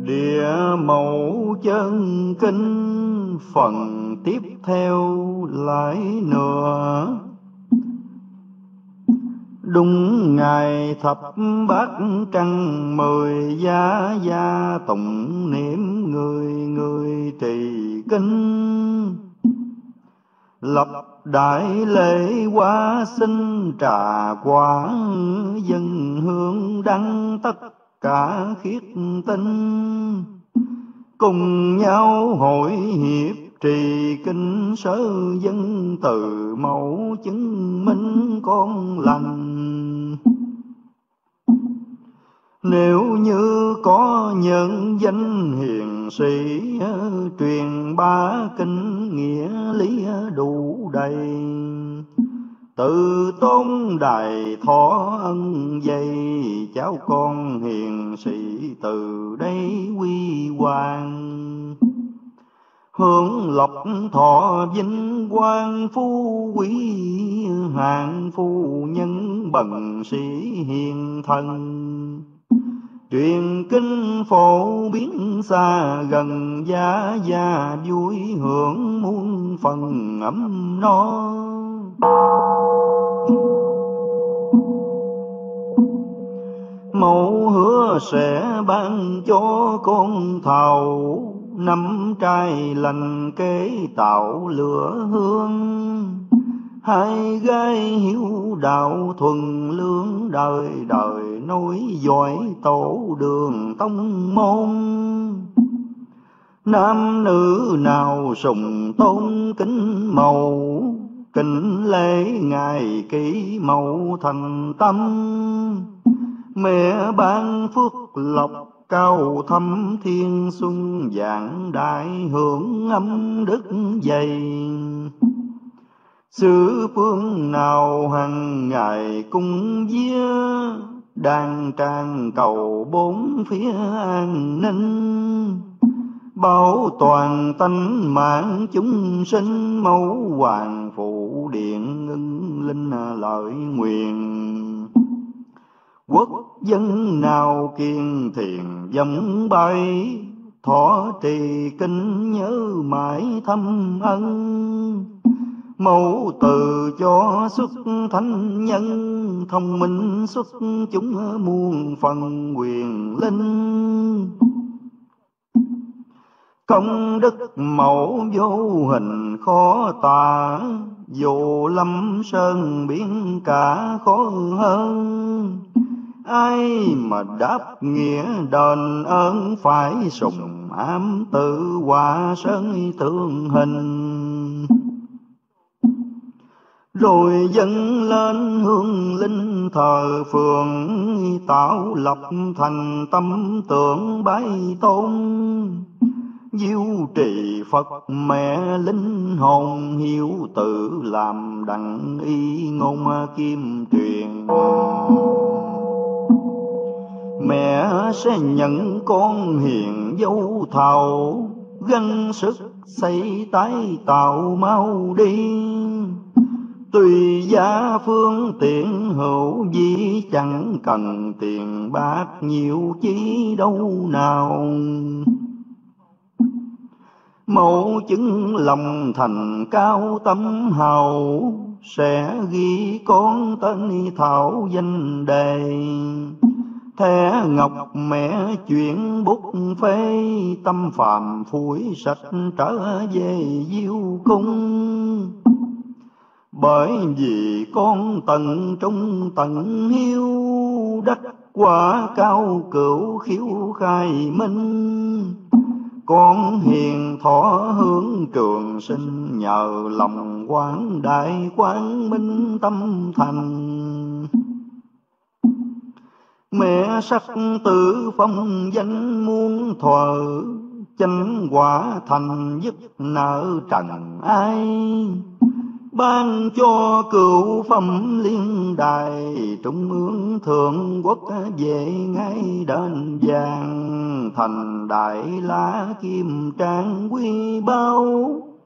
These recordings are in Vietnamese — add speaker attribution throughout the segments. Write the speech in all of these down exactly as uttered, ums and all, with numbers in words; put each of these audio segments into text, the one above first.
Speaker 1: Địa mẫu chân kinh phần tiếp theo lại nữa. Đúng ngày thập bát trăng mười gia gia tụng niệm người người trì kinh. Lập đại lễ hóa sinh trà quán dân hương đăng tất cả khiết tinh. Cùng nhau hội hiệp trì kinh sớ dân từ mẫu chứng minh con lành. Nếu như có nhân danh hiền sĩ truyền bá kinh nghĩa lý đủ đầy. Từ tôn đài thọ ân dây cháu con hiền sĩ từ đây quy hoàng. Hưởng lộc thọ vinh quang phú quý hạng phu nhân bần sĩ hiền thần. Truyền kinh phổ biến xa gần gia gia vui hưởng muôn phần ấm no. Mẫu hứa sẽ ban cho con thảo năm trai lành kế tạo lửa hương. Hai gái hiếu đạo thuần lương đời đời nối dõi tổ đường tông môn. Nam nữ nào sùng tôn kính mẫu, kính lễ ngài kỷ mẫu thành tâm. Mẹ ban phước lộc cao thâm thiên xuân vạn đại hưởng âm đức dày. Xứ phương nào hằng ngày cung vía, đàn tràng cầu bốn phía an ninh. Bảo toàn tánh mạng chúng sinh, mẫu hoàng phụ điện ngân linh lợi nguyện. Quốc dân nào kiên thiền dòng bay, thọ trì kinh nhớ mãi thâm ân. Mẫu từ cho xuất thánh nhân, thông minh xuất chúng muôn phần quyền linh. Công đức mẫu vô hình khó tả, dù lâm sơn biển cả khó hơn. Ai mà đáp nghĩa đền ơn, phải sùng ám tự hòa sơn tượng hình. Rồi dâng lên hương linh thờ phường, tạo lập thành tâm tượng bái tôn. Diêu trì Phật mẹ linh hồn, hiếu tự làm đặng y ngôn kim truyền. Mẹ sẽ nhận con hiền dâu thảo, gắng sức xây tái tạo mau đi. Tùy gia phương tiện hữu dĩ, chẳng cần tiền bạc nhiều chí đâu nào. Mẫu chứng lòng thành cao tâm hào, sẽ ghi con tên thảo danh đề. Thẻ ngọc mẹ chuyển bút phê, tâm phàm phủi sạch trở về diêu cung. Bởi vì con tận trung tận hiếu, đắc quả cao cửu khiếu khai minh. Con hiền thọ hướng trường sinh, nhờ lòng quán đại quán minh tâm thành. Mẹ sắc tử phong danh muôn thuở, chánh quả thành dứt nợ trần ai. Ban cho cửu phẩm liên đài, trung ương thượng quốc về ngay đền vàng. Thành đại la kim trang quy bao,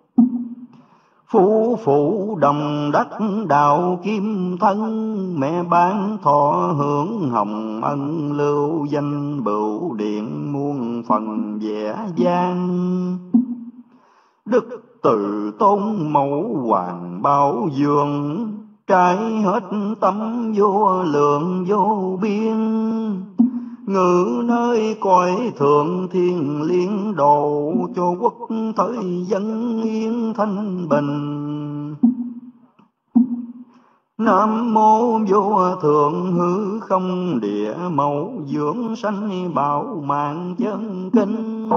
Speaker 1: phú phụ đồng đắc đạo kim thân. Mẹ ban thọ hưởng hồng ân, lưu danh bửu điện muôn phần vẻ vang. Đức Từ Tôn mẫu hoàng bảo dương, trải hết tâm vô lượng vô biên. Ngự nơi cõi thượng thiên liên độ, cho quốc thời dân yên thanh bình. Nam mô vô thượng hư không địa mẫu, dưỡng sanh bảo mạng chân kinh.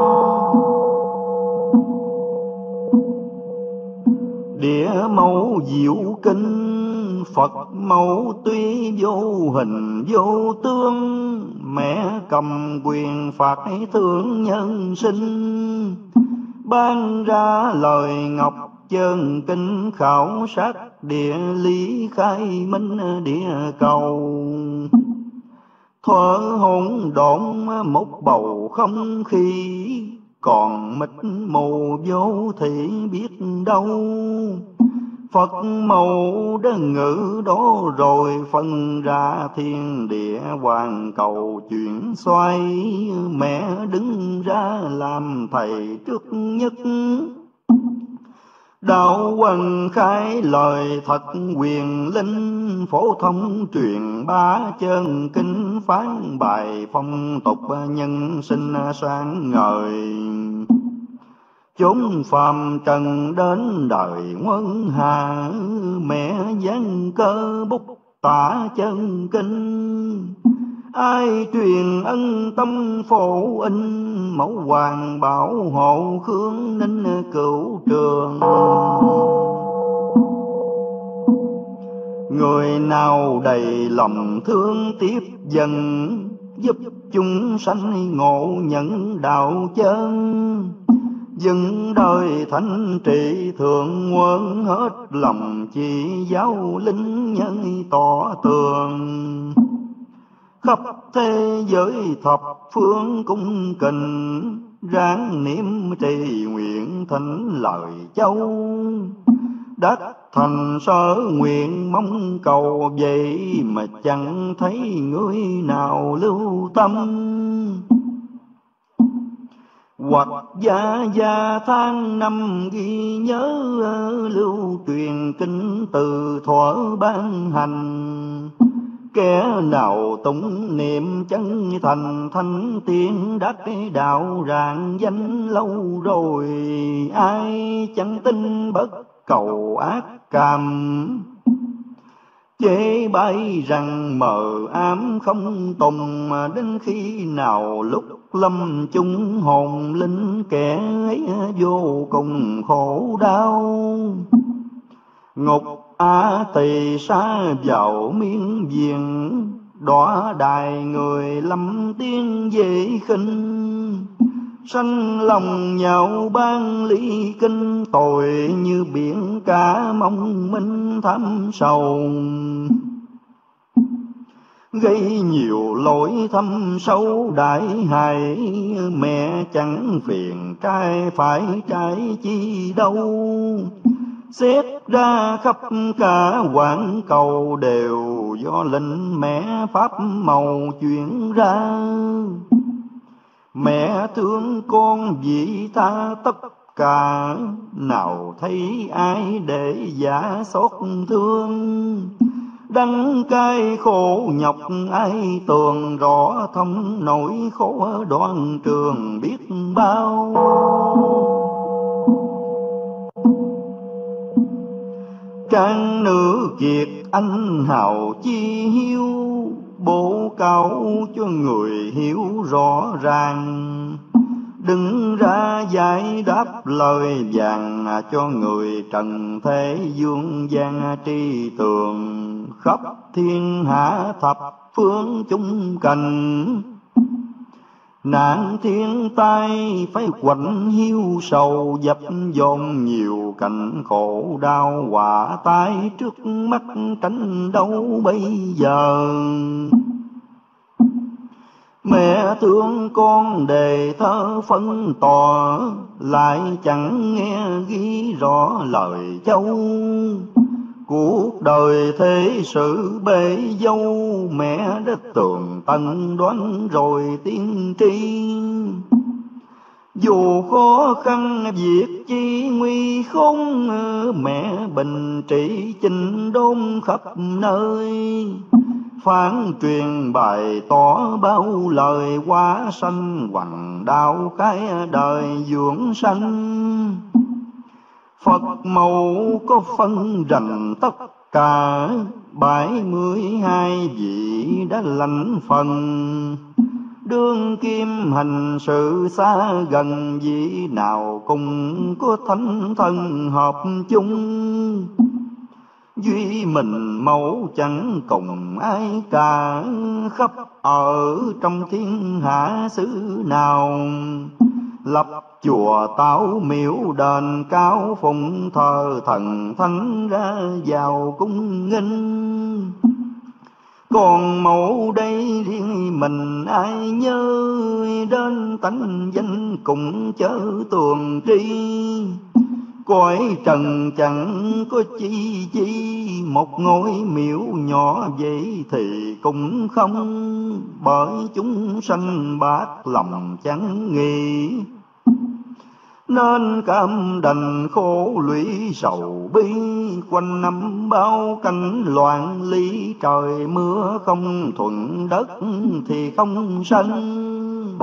Speaker 1: Địa mẫu diệu kinh, Phật mẫu tuy vô hình vô tướng. Mẹ cầm quyền phạt thương nhân sinh, ban ra lời ngọc chân kinh. Khảo sát địa lý khai minh địa cầu, thuở hỗn độn một bầu không khí. Còn mịt mù vô thị biết đâu, Phật mẫu đã ngữ đó rồi. Phân ra thiên địa hoàn cầu chuyển xoay, mẹ đứng ra làm thầy trước nhất. Đạo Hoàng khai lời thật quyền linh, phổ thông truyền bá chân kinh. Phán bài phong tục nhân sinh sáng ngời, chốn phàm trần đến đời quân hà. Mẹ giáng cơ bút tả chân kinh, ai truyền ân tâm phổ in. Mẫu hoàng bảo hộ Khương Ninh cửu trường, người nào đầy lòng thương tiếp dần. Giúp chúng sanh ngộ nhận đạo chân, dừng đời thánh trị thượng quân. Hết lòng chỉ giáo linh nhân tỏ tường, khắp thế giới thập phương cung kính. Ráng niệm trì nguyện thỉnh lời châu, đắc thành sở nguyện mong cầu. Vậy mà chẳng thấy người nào lưu tâm, hoặc gia gia tháng năm ghi nhớ. Lưu truyền kinh từ thuở ban hành, kẻ nào tụng niệm chân thành. Thanh tiên đắc đạo rạng danh lâu rồi, ai chẳng tin bất cầu ác cảm. Chế bay rằng mờ ám không tùng, đến khi nào lúc lâm chung hồn linh. Kẻ ấy vô cùng khổ đau, ngục A Tỳ xa vào miên viền. Đọa đài người lâm tiếng dễ khinh, sanh lòng nhau ban ly kinh. Tội như biển cả mong minh thăm sầu, gây nhiều lỗi thâm sâu đại hại. Mẹ chẳng phiền trai phải trái chi đâu, xét ra khắp cả quảng cầu. Đều do lệnh mẹ pháp màu chuyển ra, mẹ thương con vị tha tất cả. Nào thấy ai để giả xót thương, đắng cay khổ nhọc ai tường. Rõ thông nỗi khổ đoan trường biết bao. Trang nữ kiệt anh hào chi hiếu, bố cáo cho người hiểu rõ ràng. Đứng ra giải đáp lời vàng, cho người trần thế dương gian tri tường. Khắp thiên hạ thập phương chung cảnh, nạn thiên tai phải quạnh hiu sầu. Dập dồn nhiều cảnh khổ đau họa tai, trước mắt tránh đâu bây giờ. Mẹ thương con đề thơ phân tỏ, lại chẳng nghe ghi rõ lời châu. Cuộc đời thế sự bể dâu, mẹ đã tường tận đoán rồi tiên tri. Dù khó khăn việc chi nguy khốn, mẹ bình trị chinh đôn khắp nơi. Phán truyền bài tỏ bao lời quá sanh, hoằng đạo cái đời dưỡng sanh. Phật mẫu có phân rành tất cả, bảy mươi hai vị đã lãnh phần. Đương kim hành sự xa gần, vị nào cũng có thánh thân hợp chung. Duy mình mẫu chẳng cùng ai cả, khắp ở trong thiên hạ xứ nào. Lập chùa táo miếu đền cao, phụng thờ thần thánh ra vào cung nghinh. Còn mẫu đây riêng mình ai nhớ, đến tánh danh cũng chớ tuồng tri. Cõi trần chẳng có chi chi, một ngôi miếu nhỏ vậy thì cũng không. Bởi chúng sanh bát lòng chẳng nghi, nên cam đành khổ lũy sầu bi. Quanh năm bao cảnh loạn ly, trời mưa không thuận đất thì không sanh.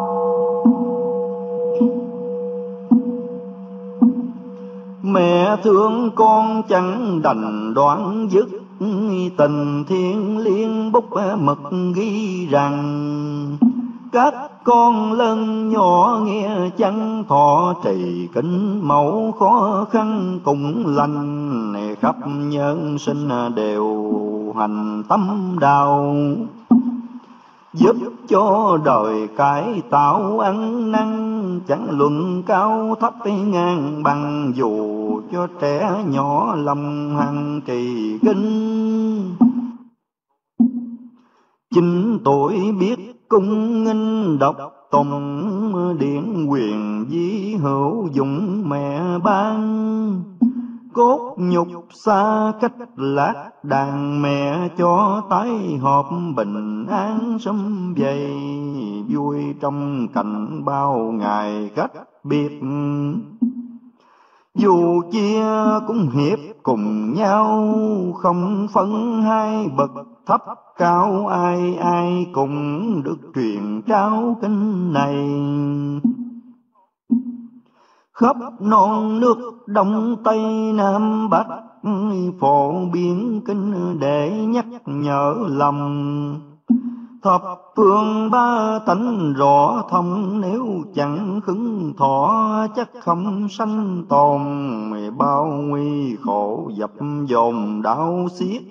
Speaker 1: Mẹ thương con chẳng đành đoạn dứt, tình thiên liêng bút mực ghi rằng. Các con lớn nhỏ nghe chẳng thọ trì kính mẫu, khó khăn cũng lành. Khắp nhân sinh đều hành tâm đạo, giúp cho đời cải tạo ăn năn. Chẳng luận cao thấp ngang bằng, dù cho trẻ nhỏ lòng hằng trì kinh. Chín tuổi biết cung nghinh đọc tùng, điển quyền dí hữu dụng mẹ ban. Cốt nhục xa cách lạc đàn, mẹ cho tái họp bình an sum vầy. Vui trong cảnh bao ngày cách biệt, dù chia cũng hiệp cùng nhau. Không phân hai bậc thấp cao, ai ai cũng được truyền trao kinh này. Khắp non nước Đông Tây Nam Bắc, phổ biến kinh để nhắc nhở lòng. Thập phương ba tánh rõ thông, nếu chẳng khứng thọ chắc không sanh tồn. Bao nguy khổ dập dồn đau xiết,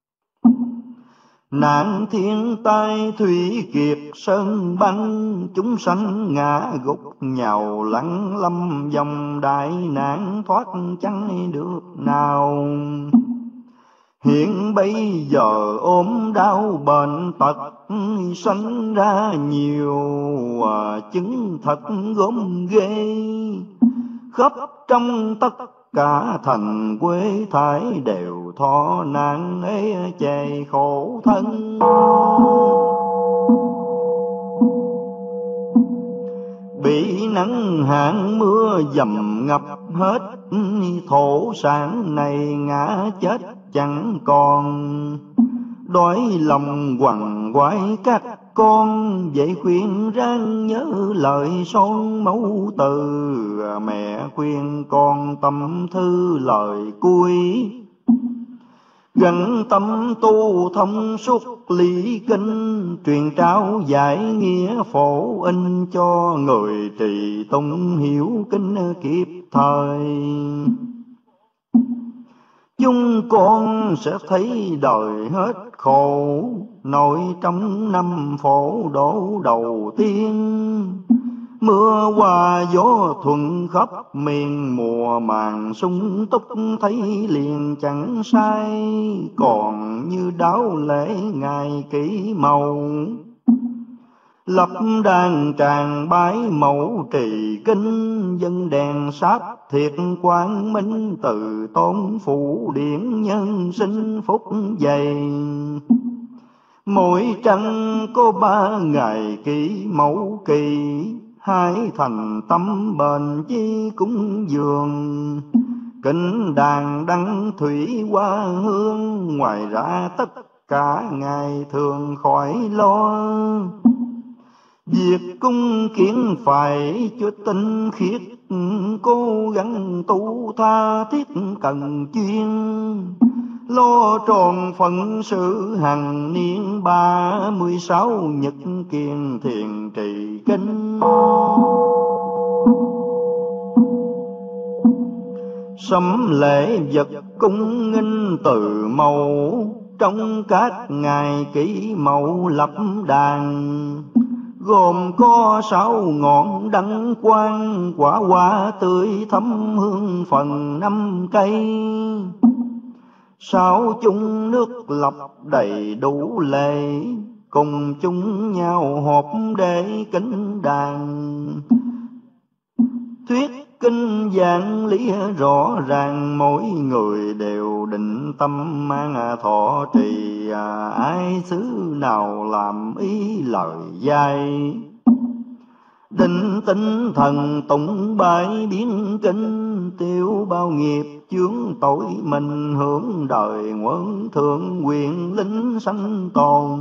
Speaker 1: nạn thiên tai thủy kiệt sơn băng. Chúng sanh ngã gục nhào lặng lâm dòng, đại nạn thoát chẳng được nào. Hiện bây giờ ốm đau bệnh tật, sanh ra nhiều chứng thật gốm ghê. Khắp trong tất cả thành quê thái, đều thọ nạn ấy chày khổ thân. Bị nắng hạn mưa dầm ngập hết, thổ sản này ngã chết chẳng còn. Đói lòng quằn quại các con, vậy khuyên ráng nhớ lời son mẫu từ. Mẹ khuyên con tâm thư lời cuối, gắn tâm tu thông suốt lý kinh. Truyền trao giải nghĩa phổ in, cho người trì tụng hiểu kinh kịp thời. Chúng con sẽ thấy đời hết khổ, nội trong năm phổ đổ đầu tiên. Mưa qua gió thuận khắp miền, mùa màng sung túc thấy liền chẳng sai. Còn như đáo lễ ngày kỷ màu, lập đàn tràng bái mẫu trì kinh. Dân đèn sáp thiệt quang minh, từ tôn phụ điển nhân sinh phúc dày. Mỗi trăng có ba ngày kỷ mẫu kỳ, hai thành tâm bền chi cúng dường. Kính đàn đăng thủy hoa hương, ngoài ra tất cả ngày thường khỏi lo. Việc cung kiến phải cho tinh khiết, cố gắng tu tha thiết cần chuyên. Lo tròn phận sự hằng niên, ba mươi sáu nhật kiền thiền trì kinh. Sắm lễ vật cung nghinh từ màu, trong các ngày kỷ mậu lập đàn. Gồm có sáu ngọn đăng quang, quả hoa tươi thấm hương phần năm cây. Sáu chung nước lọc đầy đủ lệ, cùng chung nhau họp để kính đàn. Thuyết kinh giảng lý rõ ràng, mỗi người đều định tâm mang thọ trì. À, ai xứ nào làm ý lời dạy, định tinh thần tụng bài biến kinh. Tiêu bao nghiệp chướng tội mình, hưởng đời nguồn thượng quyền linh sanh tồn.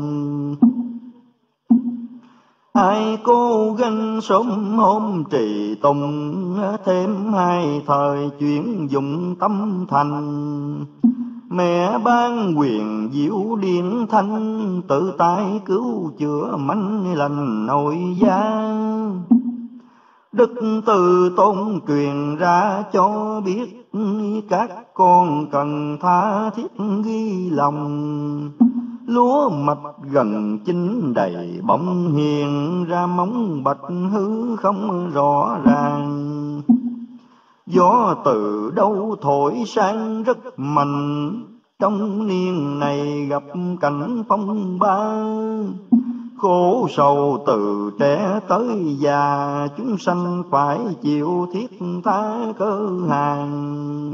Speaker 1: Ai cố gắng sớm hôm trì tùng, thêm hai thời chuyển dụng tâm thành. Mẹ ban quyền diệu điện thanh, tự tay cứu chữa manh lành nội gia. Đức Từ Tôn truyền ra cho biết, các con cần tha thiết ghi lòng. Lúa mạch gần chín đầy bỗng hiện ra, móng bạch hư không rõ ràng. Gió từ đâu thổi sang rất mạnh, trong niên này gặp cảnh phong ba. Khổ sầu từ trẻ tới già, chúng sanh phải chịu thiết tha cơ hàng.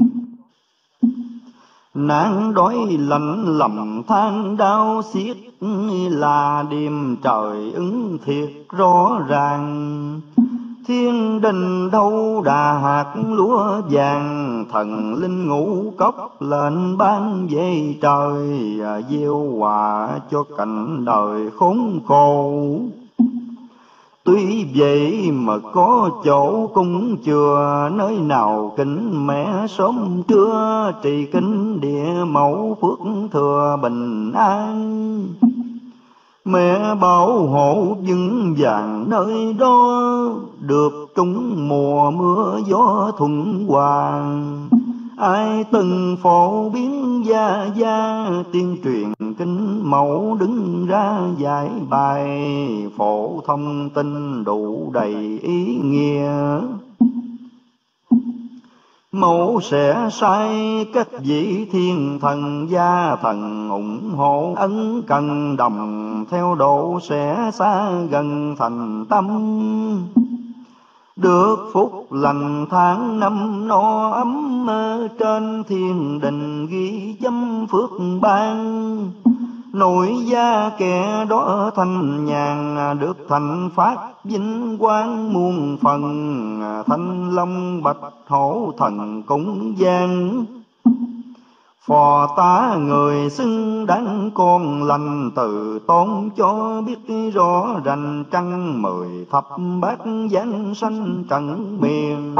Speaker 1: Nạn đói lạnh lầm than đau xiết, là điềm trời ứng thiệt rõ ràng. Thiên đình đâu đà hạt lúa vàng, thần linh ngũ cốc lên ban về trời. Gieo hòa cho cảnh đời khốn khổ, tuy vậy mà có chỗ cung chùa. Nơi nào kính mẹ sớm trưa, trì kính địa mẫu phước thừa bình an. Mẹ bảo hộ vững vàng nơi đó, được trúng mùa mưa gió thuận hòa. Ai từng phổ biến gia gia, tiên truyền kinh mẫu đứng ra giải bài. Phổ thông tin đủ đầy ý nghĩa, mẫu sẽ sai các vị thiên thần gia thần ủng hộ. Ân cần đồng theo độ sẽ xa gần thành tâm. Được phúc lành tháng năm no ấm, trên thiên đình ghi dâm phước ban. Nội gia kẻ đó thanh nhàn, được thành phát vinh quang muôn phần. Thanh long bạch hổ thần cúng gian, phò tá người xứng đáng con lành. Từ tôn cho biết rõ rành, trăng mười thập bát giáng sanh trần miền.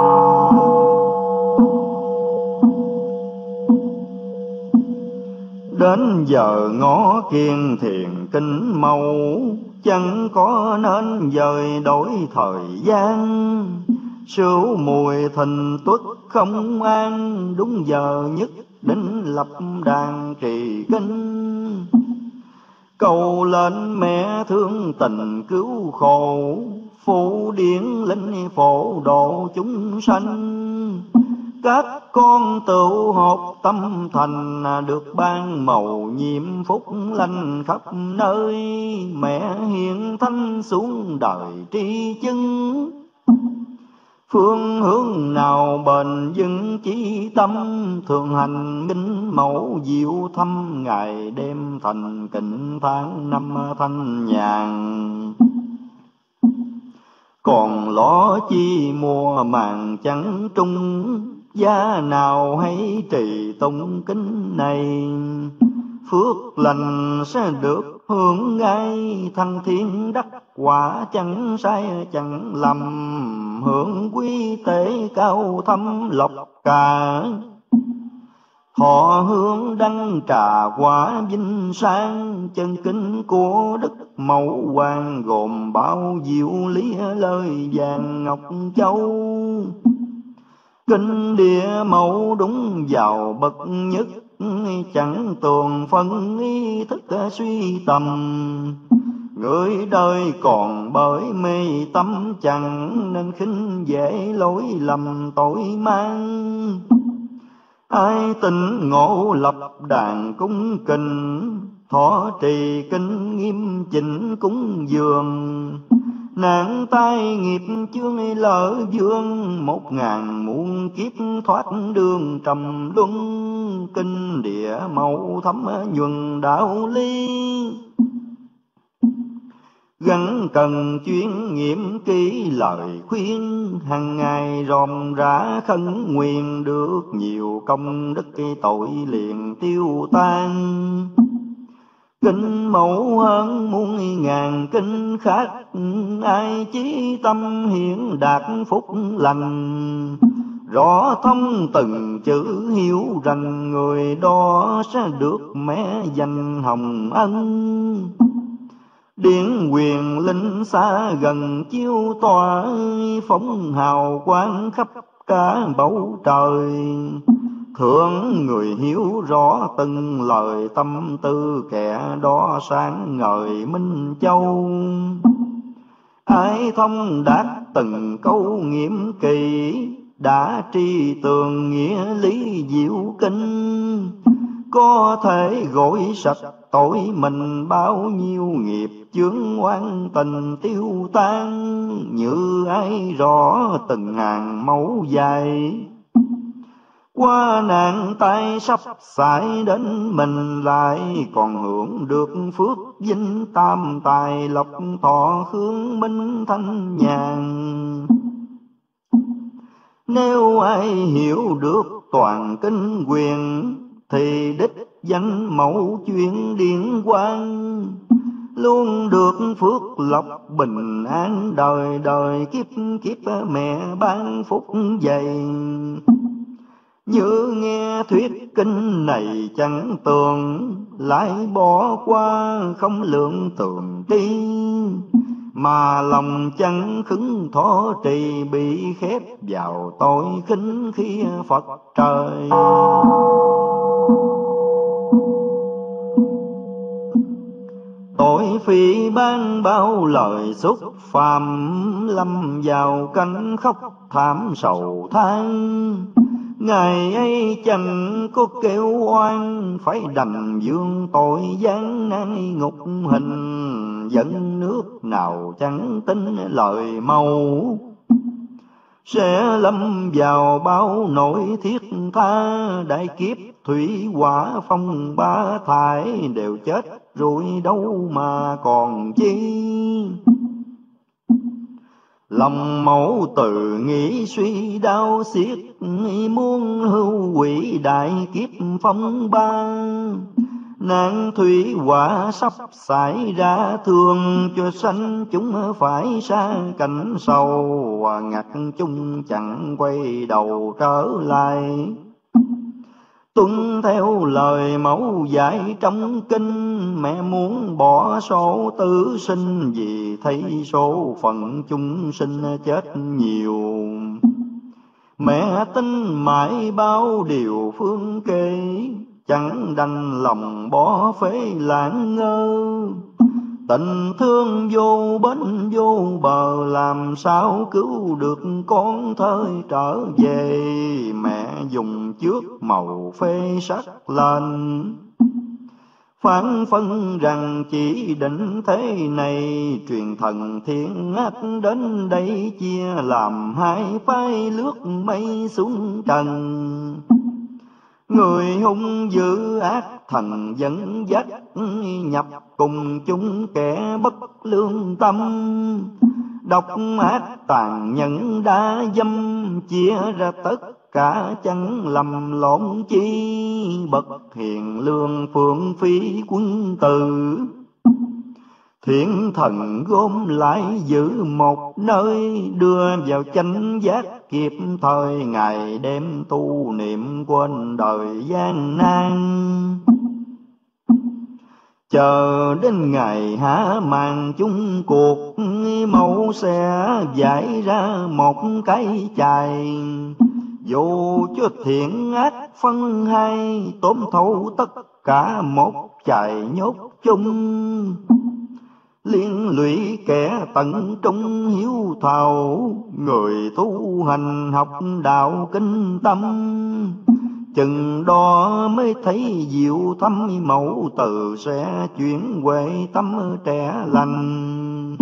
Speaker 1: Đến giờ ngõ kiên thiền kinh mâu, chẳng có nên dời đổi thời gian. Sửu mùi thình tuất không an, đúng giờ nhất định lập đàn trì kinh. Cầu lên mẹ thương tình cứu khổ, phổ điển linh phổ độ chúng sanh. Các con tự hợp tâm thành, được ban màu nhiệm phúc lành khắp nơi. Mẹ hiện thanh xuống đời tri chứng, phương hướng nào bền vững chí tâm. Thường hành minh mẫu diệu thăm, ngày đêm thành kính tháng năm thanh nhàn. Còn lo chi mùa màng chẳng trung, giá nào hãy trì tụng kinh này. Phước lành sẽ được hưởng ngay, thăng thiên đắc quả chẳng sai chẳng lầm. Hưởng quý tế cao thâm lộc cả, thọ hương đăng trà quả vinh sang. Chân kính của Đức Mẫu Hoàng gồm bao diệu lý lời vàng ngọc châu. Kinh địa mẫu đúng vào bậc nhất, chẳng tường phân ý thức suy tầm. Người đời còn bởi mê tâm chẳng, nên khinh dễ lỗi lầm tội mang. Ai tin ngộ lập đàn cúng kình, thọ trì kinh nghiêm chỉnh cúng dường. Nạn tai nghiệp chướng lỡ dương, một ngàn muôn kiếp thoát đường trầm luân. Kinh địa mẫu thấm nhuần đạo lý, gắn cần chuyên nghiệm kỹ lời khuyên. Hằng ngày ròm rã khấn nguyện, được nhiều công đức tội liền tiêu tan. Kinh mẫu hơn muôn ngàn kinh khác, ai chí tâm hiện đạt phúc lành. Rõ thông từng chữ hiểu rằng, người đó sẽ được mẹ danh hồng ân. Điển quyền linh xa gần chiếu tỏa, phóng hào quang khắp cả bầu trời. Thượng người hiểu rõ từng lời tâm tư, kẻ đó sáng ngời minh châu. Ai thông đạt từng câu nghiệm kỳ, đã tri tường nghĩa lý diệu kinh. Có thể gội sạch tội mình, bao nhiêu nghiệp chướng oan tình tiêu tan. Như ai rõ từng hàng mẫu dài, qua nạn tai sắp xảy đến mình, lại còn hưởng được phước vinh tam tài lộc thọ hương minh thanh nhàn. Nếu ai hiểu được toàn kinh quyền, thì đích danh mẫu chuyên điển quang. Luôn được phước lộc bình an, đời đời kiếp kiếp mẹ ban phúc dày. Như nghe thuyết kinh này chẳng tường, lại bỏ qua không lượng tường đi. Mà lòng chẳng khứng thọ trì, bị khép vào tội khinh khi Phật trời. Tội phi ban bao lời xúc phạm, lâm vào cánh khóc thảm sầu than. Ngày ấy chẳng có kêu oan, phải đành dương tội gian nan ngục hình. Dẫn nước nào chẳng tin lời màu, sẽ lâm vào bao nỗi thiết tha. Đại kiếp thủy hỏa phong ba thải, đều chết rồi đâu mà còn chi. Lòng mẫu từ nghĩ suy đau xiết, muốn hưu quỷ đại kiếp phong ba. Nạn thủy hỏa sắp xảy ra, thương cho sanh chúng phải xa cảnh sâu. Ngặt chúng chẳng quay đầu trở lại, tuân theo lời mẫu dạy trong kinh. Mẹ muốn bỏ số tử sinh, vì thấy số phận chúng sinh chết nhiều. Mẹ tin mãi bao điều phương kê, chẳng đành lòng bỏ phế lãng ngơ. Tình thương vô bến vô bờ, làm sao cứu được con thời trở về. Mẹ dùng trước màu phê sắc lên, phán phân rằng chỉ định thế này. Truyền thần thiên ác đến đây, chia làm hai phái lướt mây xuống trần. Người hung dữ ác thần dẫn dắt, nhập cùng chúng kẻ bất lương tâm. độc ác tàn nhẫn đã dâm, chia ra tất cả chẳng lầm lộn chi, bậc hiền lương phượng phi quân tử. Thiện thần gom lại giữ một nơi, đưa vào chánh giác kịp thời, ngày đêm tu niệm quên đời gian nan. Chờ đến ngày há màn chung cuộc, mẫu sẽ giải ra một cái chài, dù cho thiện ác phân hai, tóm thấu tất cả một chài nhốt chung. Liên lụy kẻ tận trung hiếu thảo, người tu hành học đạo kinh tâm, chừng đó mới thấy diệu thâm, mẫu từ sẽ chuyển huệ tâm trẻ lành.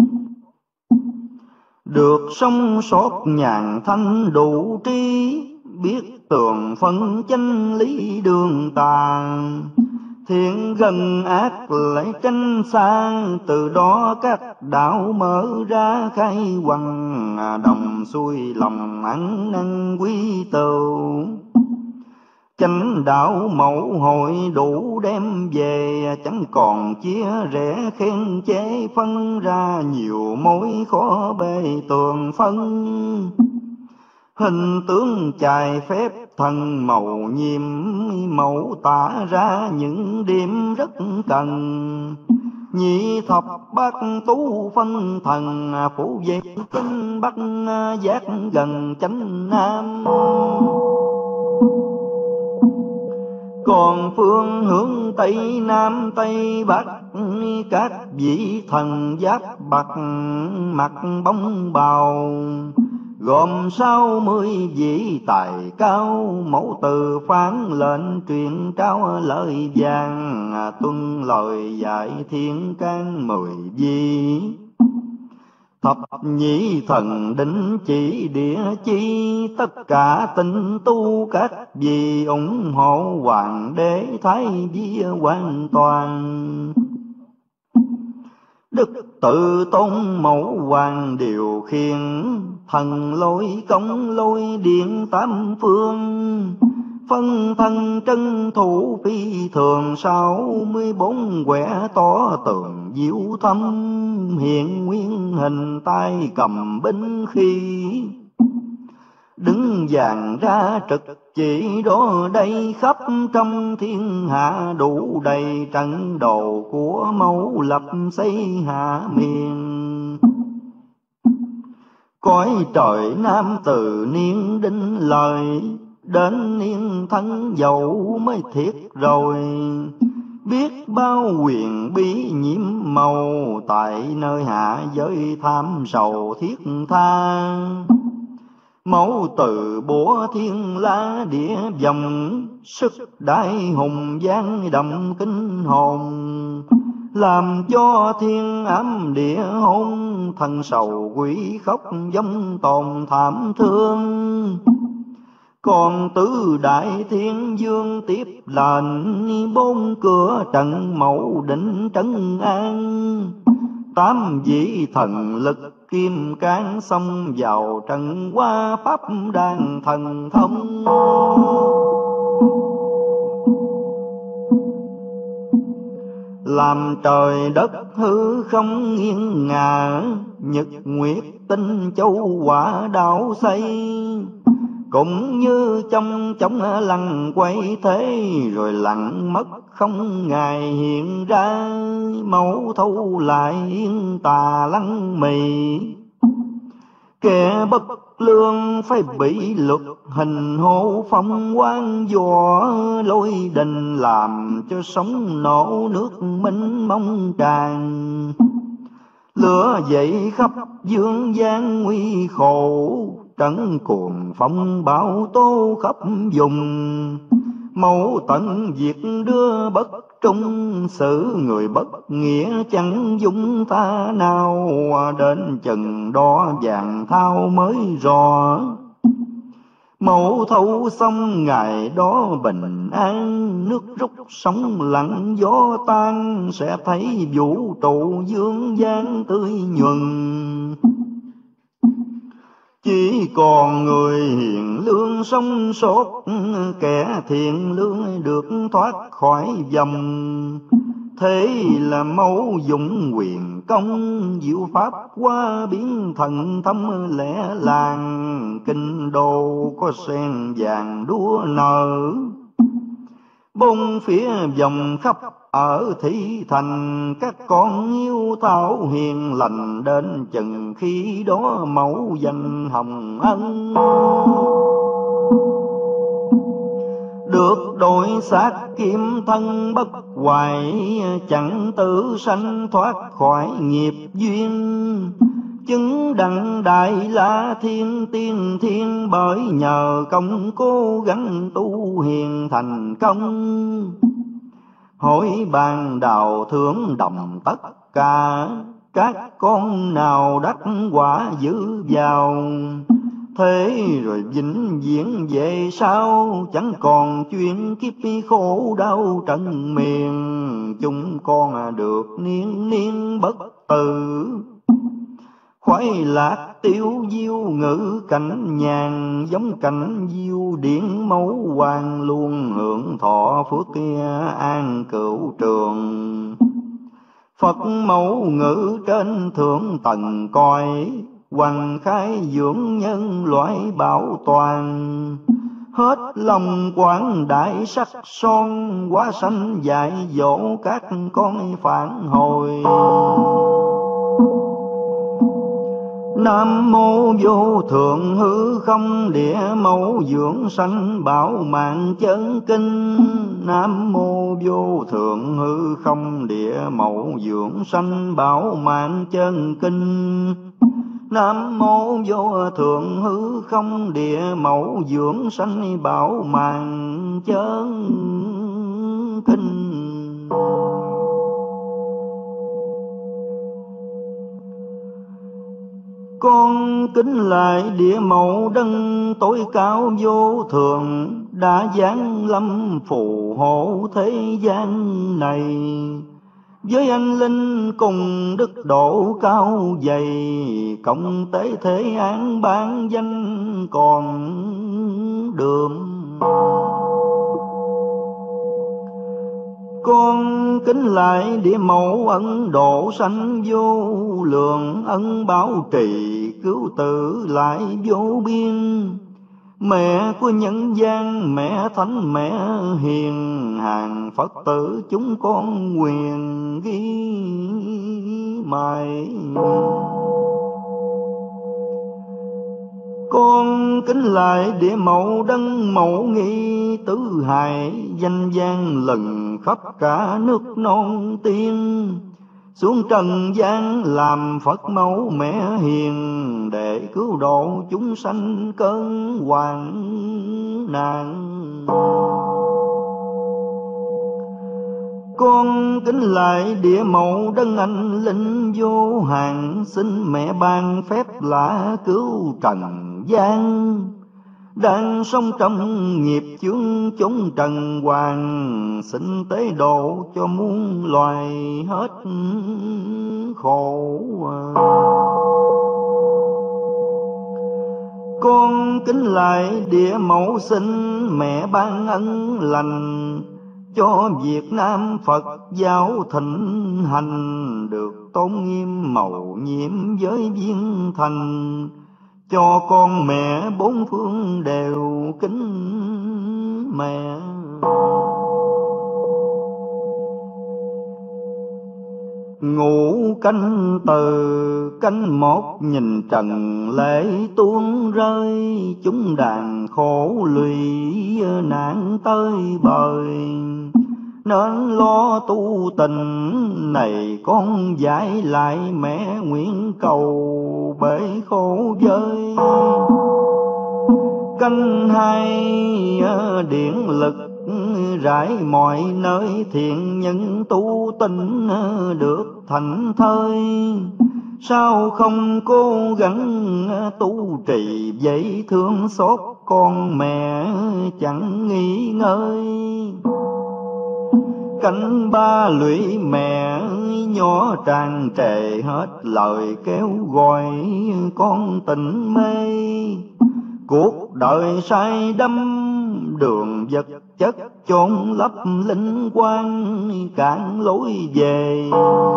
Speaker 1: Được sống sót nhàn thanh đủ trí, biết tường phân chánh lý đường tà, thiện gần ác lại tránh xa, từ đó các đạo mở ra khai hoằng, đồng xuôi lòng ăn năn quý tựu. Chánh đạo mẫu hội đủ đem về, chẳng còn chia rẽ khen chế, phân ra nhiều mối khó bề tường phân. Hình tướng chài phép thần màu nhiệm, mẫu tả ra những điểm rất cần. Nhị thập bát tú phân thần, phủ dẹp kinh bắc giác gần chánh nam. Còn phương hướng tây nam tây bắc, các vị thần giáp bạc mặt bóng bào, gồm sáu mươi vị tài cao, mẫu từ phán lệnh truyền trao lời vàng, tuân lời dạy thiên can mười vi. Thập nhị thần đỉnh chỉ địa chi, tất cả tinh tu các vị ủng hộ hoàng đế thái vi hoàn toàn. Đức tự tôn mẫu hoàng điều khiển, thần lôi công lôi điện tám phương. Phân thân trân thủ phi thường, sáu mươi bốn quẻ tỏ tường diệu thâm, hiện nguyên hình tay cầm binh khí. Đứng dàn ra trực chỉ đó đây, khắp trong thiên hạ đủ đầy, trận đồ của mẫu lập xây hạ miền. Cõi trời nam từ niên đinh lời, đến niên thân dậu mới thiệt rồi. Biết bao quyền bí nhiễm màu, tại nơi hạ giới tham sầu thiết tha. Mẫu từ bủa thiên la địa vòng, sức đại hùng giang động kinh hồn. Làm cho thiên ám địa hôn, thần sầu quỷ khóc giống tồn thảm thương. Còn tứ đại thiên dương tiếp lệnh, bốn cửa trận mẫu định trấn an. Tám vị thần lực kim cang, xông vào trận qua pháp đàn thần thông. Làm trời đất hư không nghiêng ngả, nhật nguyệt tinh châu quả đạo xây. Cũng như trong chóng lăn quay thế, rồi lặng mất không ngày hiện ra. Mẫu thâu lại yên tà lăng mì, kẻ bất lương phải bị luật hình hộ phong quan võ. Lôi đình làm cho sóng nổ nước mênh mông tràn, lửa dậy khắp dương gian nguy khổ. Trấn cuồng phong bão tố khắp vùng, mẫu tận diệt đưa bất trung. Xử người bất nghĩa chẳng dung tha nào, đến chừng đó vàng thao mới rõ. Mẫu thâu xong ngày đó bình an, nước rút sóng lặng gió tan. Sẽ thấy vũ trụ dương gian tươi nhuần, Chỉ còn người hiền lương sống sót, kẻ thiện lương được thoát khỏi vòng. Thế là mẫu dụng quyền công, diệu pháp qua biến thần thâm lẽ làng. Kinh đô có sen vàng đua nở, bốn phía vòng khắp ở thị thành. Các con yêu thảo hiền lành, đến chừng khi đó mẫu danh hồng ân. Được đổi xác kim thân bất hoại, chẳng tử sanh thoát khỏi nghiệp duyên. Chứng đặng đại la thiên tiên thiên, bởi nhờ công cố gắng tu hiền thành công. Hỏi ban đào thưởng đồng tất cả, các con nào đắc quả giữ vào. Thế rồi vĩnh viễn về sau, chẳng còn chuyện kiếp khổ đau trần miền. Chúng con được niên niên bất tử, khoái lạc tiêu diêu ngữ cảnh nhàn. Giống cảnh diêu điển mẫu hoàng, luôn hưởng thọ phước kia an cửu trường. Phật mẫu ngữ trên thượng tầng coi, hoằng khai dưỡng nhân loại bảo toàn. Hết lòng quảng đại sắc son, quá sanh dạy dỗ các con phản hồi. Nam mô vô thượng hư không địa mẫu dưỡng sanh bảo mạng chân kinh. Nam mô vô thượng hư không địa mẫu dưỡng sanh bảo mạng chân kinh. Nam mô vô thượng hư không địa mẫu dưỡng sanh bảo mạng chân kinh. Con kính lại địa mẫu đấng tối cao vô thượng, đã giáng lâm phù hộ thế gian này. Với anh linh cùng đức độ cao dày, cộng tế thế án ban danh còn đường. Con kính lại địa mẫu ân độ sanh vô lượng, ân bảo trì cứu tử lại vô biên. Mẹ của nhân gian, mẹ thánh mẹ hiền, hàng Phật tử chúng con nguyện ghi mãi. Con kính lại địa mẫu đấng mẫu nghi tứ hài, danh gian lần khắp cả nước non tiên. Xuống trần gian làm Phật mẫu mẹ hiền, để cứu độ chúng sanh cơn hoạn nạn. Con kính lại địa mẫu đấng anh linh vô hạn, xin mẹ ban phép lạ cứu trần gian. Đang sống trong nghiệp chướng chúng trần hoàng, xin tế độ cho muôn loài hết khổ. Con kính lại địa mẫu xin mẹ ban ân lành, cho Việt Nam Phật giáo thịnh hành, được tôn nghiêm mầu nhiệm với viên thành. Cho con mẹ bốn phương đều kính mẹ. Ngũ canh từ canh một nhìn trần lễ tuôn rơi, chúng đàn khổ lụy nạn tới bời. Nên lo tu tình này con giải lại, mẹ nguyện cầu bể khổ vơi. Canh hai điện lực rải mọi nơi, thiện nhân tu tình được thành thơi. Sao không cố gắng tu trì vậy, thương xót con mẹ chẳng nghỉ ngơi. Cánh ba lụy mẹ nhỏ tràn trề hết lời kêu gọi con tình mê. Cuộc đời say đắm đường vật chất chôn lấp linh quan cạn lối về.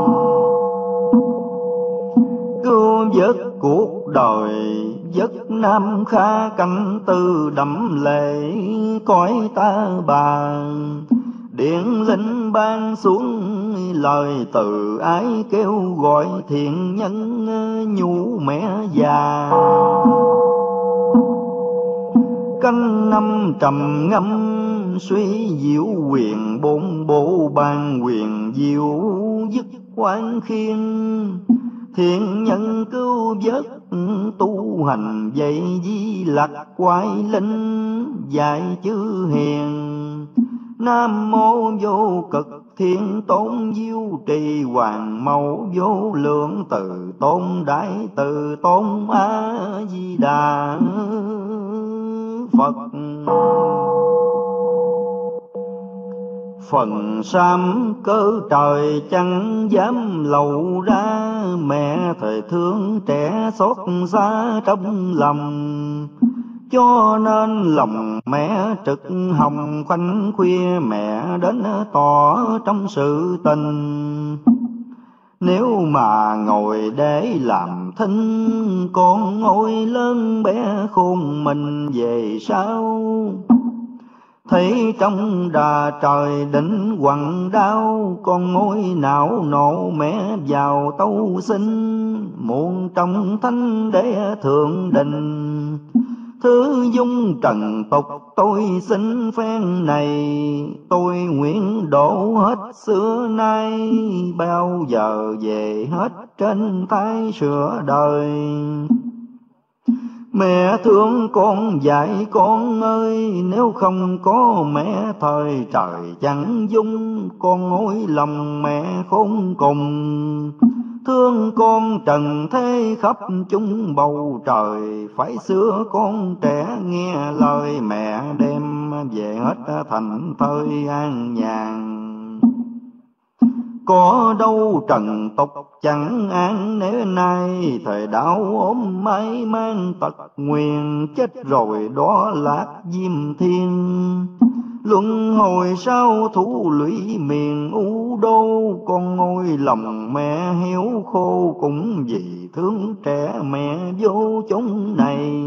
Speaker 1: Cứu vớt cuộc đời giấc Nam Kha cảnh tư đậm lệ cõi ta bà. Điện linh ban xuống lời từ ái kêu gọi thiện nhân nhu mẹ già. Canh năm trầm ngâm suy diệu quyền bốn bộ ban quyền diệu dứt quan khiên. Thiện nhân cứu vớt tu hành dạy di lạc quái linh dạy chữ hiền. Nam mô vô cực thiên tôn diêu trì hoàng mẫu vô lượng từ tôn đại từ tôn A Di Đà Phật. Phần sam cơ trời chẳng dám lầu ra, mẹ thời thương trẻ xót xa trong lòng. Cho nên lòng mẹ trực hồng khoanh khuya mẹ đến tỏ trong sự tình. Nếu mà ngồi để làm thinh, con ngồi lớn bé khôn mình về sau. Thấy trong đà trời đỉnh quặng đau, con ngôi não nộ mẹ vào tâu xin. Muôn trong thánh đế thượng đình, thứ dung trần tục tôi xin phen này. Tôi nguyện đổ hết xưa nay, bao giờ về hết trên tay sửa đời. Mẹ thương con dạy con ơi, nếu không có mẹ thời trời chẳng dung. Con ngôi lòng mẹ khốn cùng, thương con trần thế khắp chung bầu trời. Phải xưa con trẻ nghe lời mẹ, đem về hết thành thơi an nhàn. Có đâu trần tục chẳng an nếu nay, thời đạo ốm may mang tật nguyền. Chết rồi đó lạc diêm thiên, luân hồi sau thủ lũy miền u đô. Con ngôi lòng mẹ hiếu khô, cũng vì thương trẻ mẹ vô chốn này.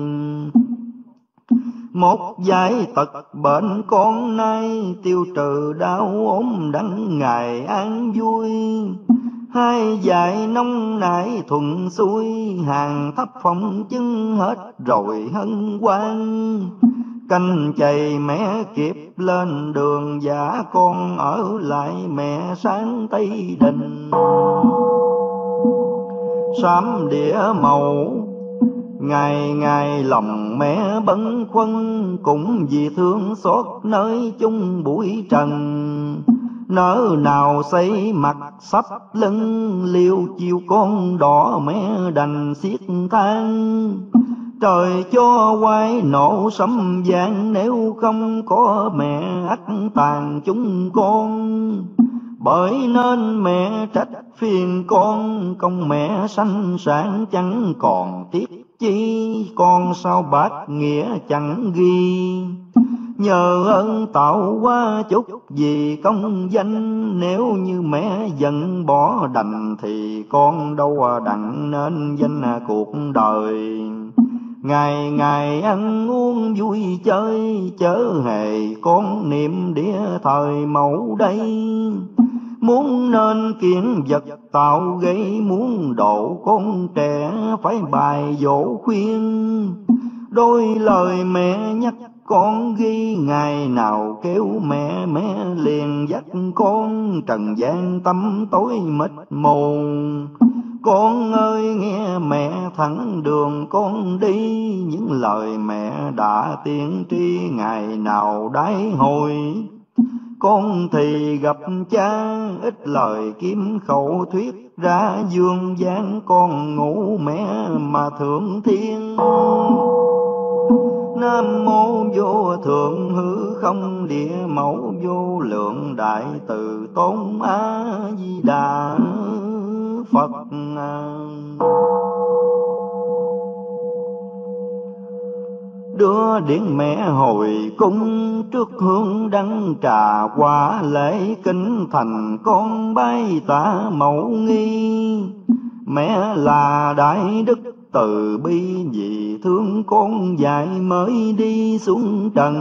Speaker 1: Một giải tật bệnh con nay, tiêu trừ đau ốm đắng ngày an vui. Hai dạy nông nải thuận xuôi, hàng thấp phong chứng hết rồi hân hoan. Canh chày mẹ kịp lên đường, giả con ở lại mẹ sáng Tây Đình. Sám đĩa màu ngày ngày lòng mẹ bấn khuâng, cũng vì thương xót nơi chung bụi trần. Nỡ nào xây mặt sắp lưng, liêu chiều con đỏ mẹ đành xiết than. Trời cho quay nổ sấm vang, nếu không có mẹ ắt tàn chúng con. Bởi nên mẹ trách phiền con, công mẹ sanh sản chẳng còn tiếc chi. Con sao bác nghĩa chẳng ghi, nhờ ơn tạo hóa chút vì công danh. Nếu như mẹ giận bỏ đành, thì con đâu đặng nên danh cuộc đời. Ngày ngày ăn uống vui chơi, chớ hề con niệm đĩa thời mẫu đây. Muốn nên kiến vật tạo gây, muốn độ con trẻ phải bài dỗ khuyên. Đôi lời mẹ nhắc con ghi, ngày nào kêu mẹ mẹ liền dắt con. Trần gian tâm tối mịt mù, con ơi nghe mẹ thẳng đường con đi. Những lời mẹ đã tiên tri ngày nào đái hồi. Con thì gặp cha ít lời kiếm khẩu thuyết ra dương gian. Con ngủ mẹ mà thượng thiên. Nam mô vô thượng hư không địa mẫu vô lượng đại từ tôn A Di Đà Phật. Đưa điện mẹ hồi cung, trước hương đăng trà quả lễ kính thành con bái tạ mẫu nghi. Mẹ là đại đức từ bi, vì thương con dạy mới đi xuống trần.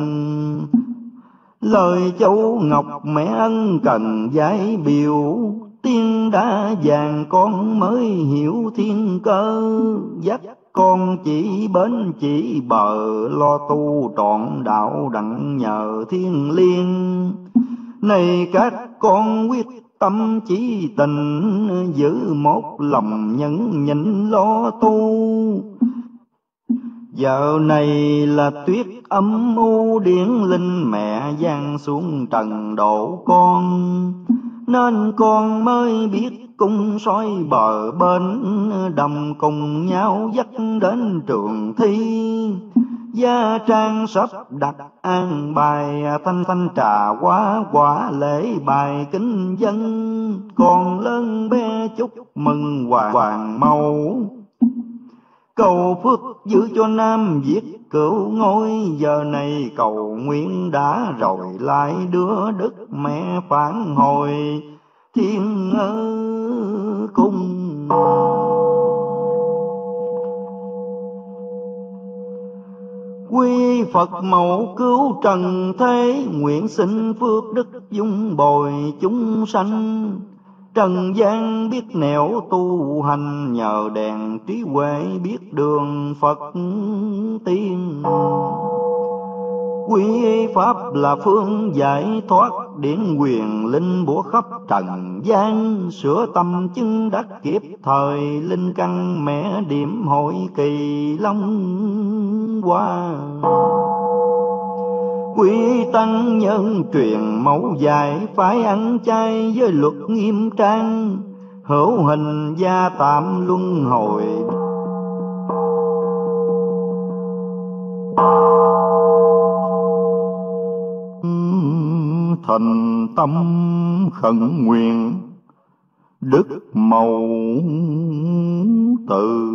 Speaker 1: Lời châu ngọc mẹ ân cần dạy biểu, tiên đã vàng con mới hiểu thiên cơ. Dắt con chỉ bến chỉ bờ, lo tu trọn đạo đặng nhờ thiên liêng. Này các con quyết tâm chỉ tình, giữ một lòng nhẫn nhịn lo tu. Giờ này là tuyết âm u, điển linh mẹ giáng xuống trần độ con. Nên con mới biết cung soi bờ bên, đồng cùng nhau dắt đến trường thi. Gia trang sắp đặt an bài, thanh thanh trà quá quả lễ bài kính dân. Còn lớn bé chúc mừng hoàng hoàng mẫu, cầu phước giữ cho Nam Việt cửu ngôi. Giờ này cầu nguyện đã rồi, lại đưa đức mẹ phản hồi thiên cung. Quy Phật mẫu cứu trần thế, nguyện xin phước đức dung bồi chúng sanh. Trần gian biết nẻo tu hành, nhờ đèn trí huệ biết đường Phật tiên. Quy Pháp là phương giải thoát, điển quyền linh bủa khắp trần gian. Sửa tâm chứng đắc kịp thời, linh căn mẹ điểm hội kỳ long hoa. Quy tăng nhân truyền mẫu dạy, phải ăn chay với luật nghiêm trang. Hữu hình gia tạm luân hồi, thành tâm khẩn nguyện đức mẫu từ.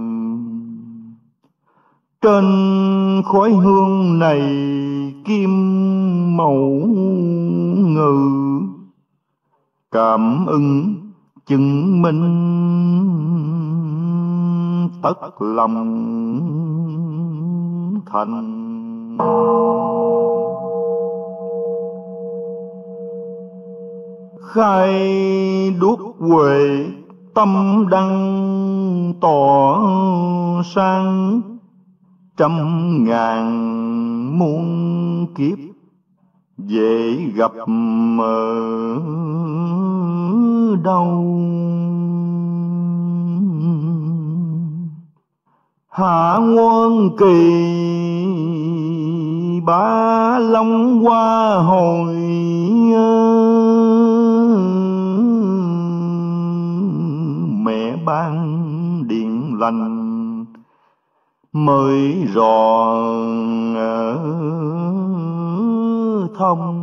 Speaker 1: Trên khói hương này kim mẫu ngự, cảm ứng chứng minh tất lòng thành. Khai đuốc huệ tâm đăng tỏ sang, trăm ngàn muôn kiếp dễ gặp ở đâu. Hạ Quân Kỳ Bá Long Hoa hồi, mẹ ban điện lành mới rò thông.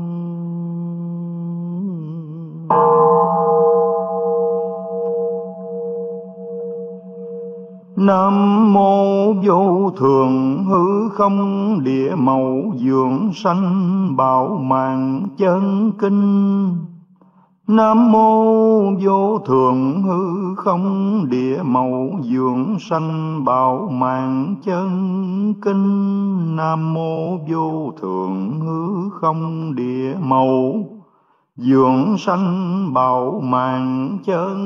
Speaker 1: Nam mô vô thường hư không địa mẫu, dưỡng sanh bảo mạng chân kinh. Nam mô vô thường hư không địa mẫu, dưỡng sanh bảo mạng chân kinh. Nam mô vô thường hư không địa mẫu, dưỡng sanh bảo mạng chân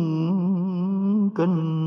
Speaker 1: kinh.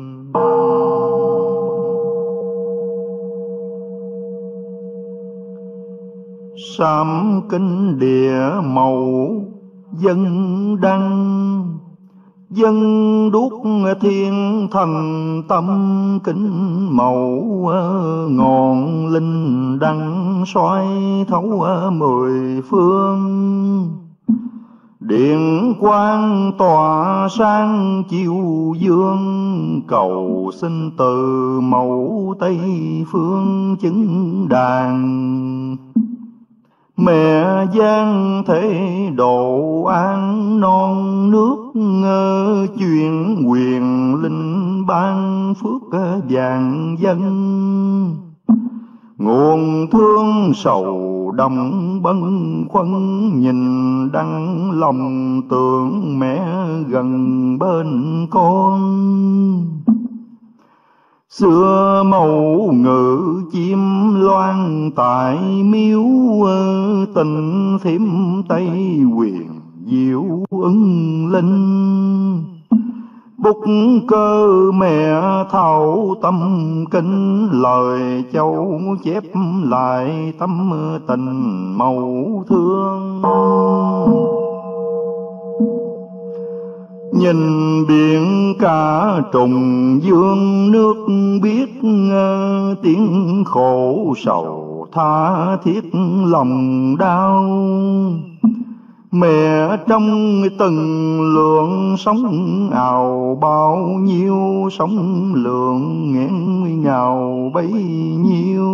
Speaker 1: Sám kinh địa mẫu dân đăng, dân đuốc thiên thần tâm kính mẫu. Ngọn linh đăng soi thấu mười phương, điện quang tỏa sáng chiếu dương. Cầu xin từ mẫu Tây phương chứng đàn, Mẹ giang thế độ an non nước, chuyện quyền linh ban phước vàng dân. Nguồn thương sầu đậm bâng khuâng, nhìn đắng lòng tưởng mẹ gần bên con. Xưa mẫu ngự chim loan tại miếu, tình thiếp Tây Huyền diệu ưng linh. Bút cơ mẹ thao tâm kinh, lời châu chép lại tâm tình mẫu thương. Nhìn biển cả trùng dương nước, biết tiếng khổ sầu tha thiết lòng đau. Mẹ trong từng lượng sống ào, bao nhiêu sống lượng nghẹn ngào bấy nhiêu.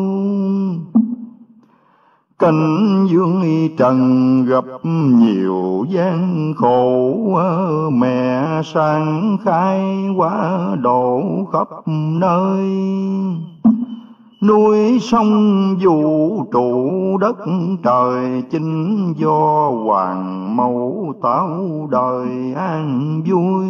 Speaker 1: Cảnh dương trần gặp nhiều gian khổ, mẹ sang khai quá độ khắp nơi. Núi sông vũ trụ đất trời, chính do hoàng mẫu tạo đời an vui.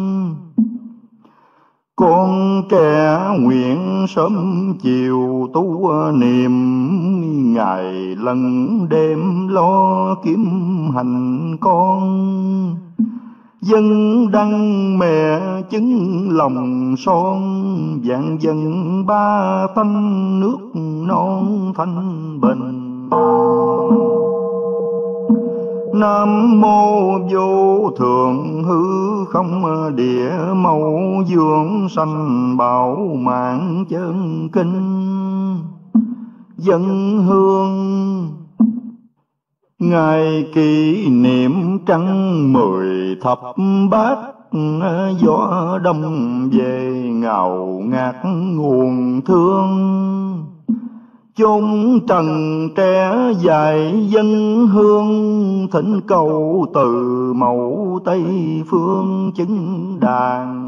Speaker 1: Con trẻ nguyện sớm chiều tu niệm, ngày lần đêm lo kiếm hành con. Dân đăng mẹ chứng lòng son, vạn dân ba tánh nước non thanh bình. Nam mô vô thượng hư không địa mẫu, dưỡng sanh bảo mạng chân kinh. Dân hương ngày kỷ niệm trăng mười thập bát, gió đông về ngào ngạt nguồn thương. Chốn trần trẻ dài dân hương, thỉnh cầu từ mẫu Tây phương chứng đàn.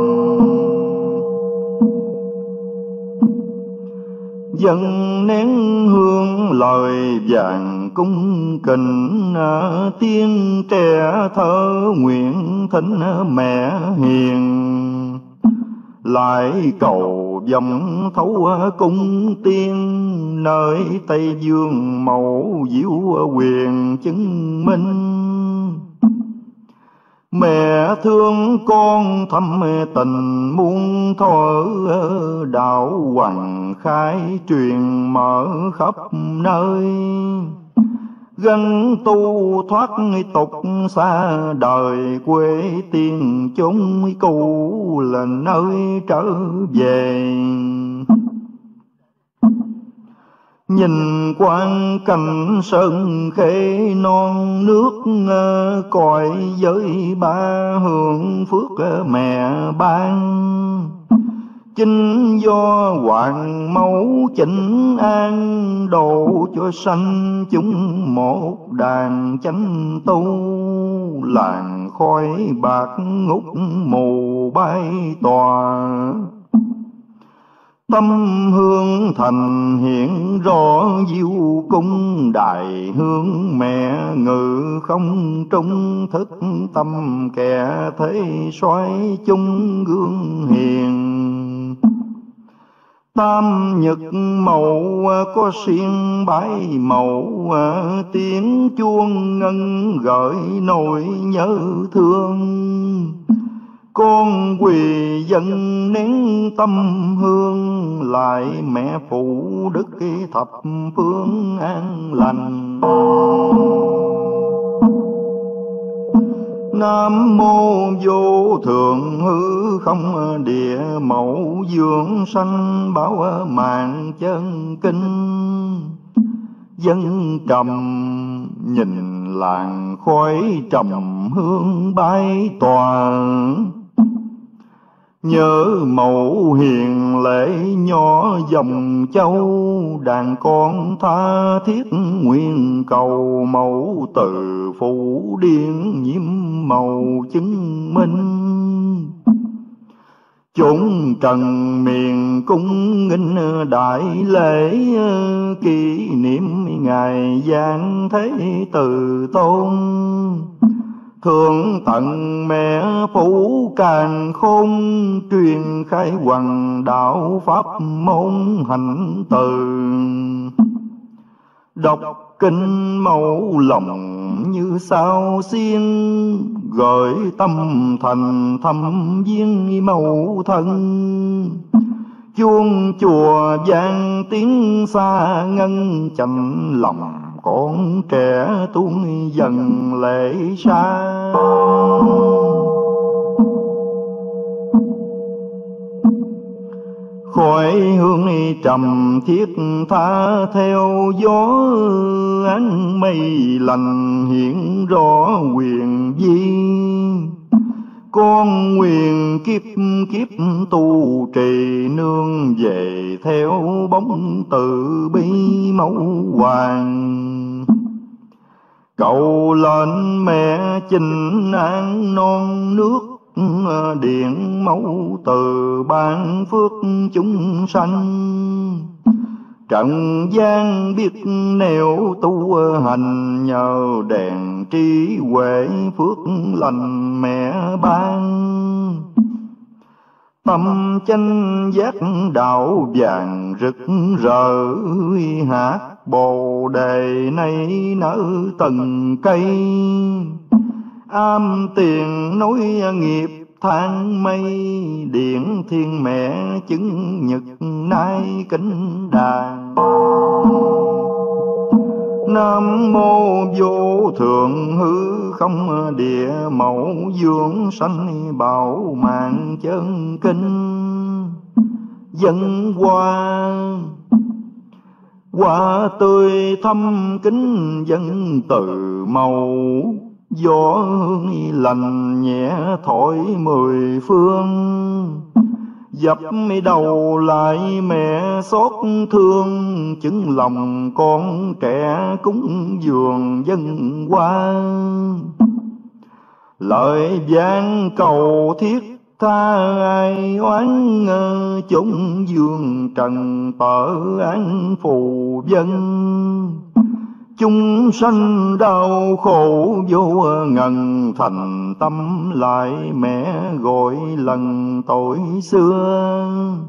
Speaker 1: Dân nén hương lời vàng cung kính, tiên trẻ thơ nguyện thỉnh mẹ hiền. Lại cầu dòng thấu cung tiên, nơi Tây Dương mẫu diệu quyền chứng minh. Mẹ thương con thăm tình muôn thuở, đạo hoàng khai truyền mở khắp nơi. Gắn tu thoát tục xa đời, quê tiên chốn cũ là nơi trở về. Nhìn quang cảnh sơn khê non nước, cõi giới ba hưởng phước mẹ ban. Chính do hoàng mẫu chỉnh an, độ cho sanh chúng một đàn chánh tu. Làng khói bạc ngút mù bay tỏa, tâm hương thành hiện rõ diệu cung. Đại hương mẹ ngự không trung, thức tâm kẻ thế xoay chung gương hiền. Tam nhật mẫu có xiên bái mẫu, tiếng chuông ngân gợi nỗi nhớ thương. Con quỳ dân nén tâm hương, lại mẹ phụ đức thập phương an lành. Nam mô vô thượng hư không địa mẫu, dưỡng sanh bảo mạng chân kinh. Dân trầm nhìn làng khói trầm hương bay tỏa, Nhớ mẫu hiền lễ nhỏ dòng châu, đàn con tha thiết nguyện cầu mẫu từ phụ điển nhiễm màu chứng minh. Chốn trần miền cung nghinh đại lễ, kỷ niệm ngày giáng thế từ tôn. Thượng tận mẹ phủ càn khôn, truyền khai hoằng đạo pháp môn hạnh từ. Đọc kinh mẫu lòng như sao xiên, gửi tâm thành thâm viên mẫu thân. Chuông chùa vang tiếng xa ngân, chạnh lòng con trẻ tuôn dần lệ xa. Khói hương trầm thiết tha theo gió, áng mây lành hiện rõ quyền vi. Con nguyện kiếp kiếp tu trì, nương về theo bóng từ bi mẫu hoàng. Cầu lên mẹ chinh an non nước, điện mẫu từ ban phước chúng sanh. Trần gian biết nẻo tu hành, nhờ đèn trí huệ phước lành mẹ ban. Tâm chánh giác đạo vàng rực rỡ, hạt bồ đề nay nở từng cây. Am tiền nối nghiệp tháng mây, điện thiên mẹ chứng nhật nay kính đàn. Nam mô vô thượng hư không địa mẫu, dưỡng sanh bảo mạng chân kinh. Dân hoa hoa tươi thâm kính dân từ màu, gió hương lành nhẹ thổi mười phương. Dập đầu lại mẹ xót thương, chứng lòng con trẻ cúng dường dân hoa. Lời vang cầu thiết tha ai oán, chúng dương trần tở án phù dân. Chúng sanh đau khổ vô ngần, thành tâm lại mẹ gọi lần tội xưa.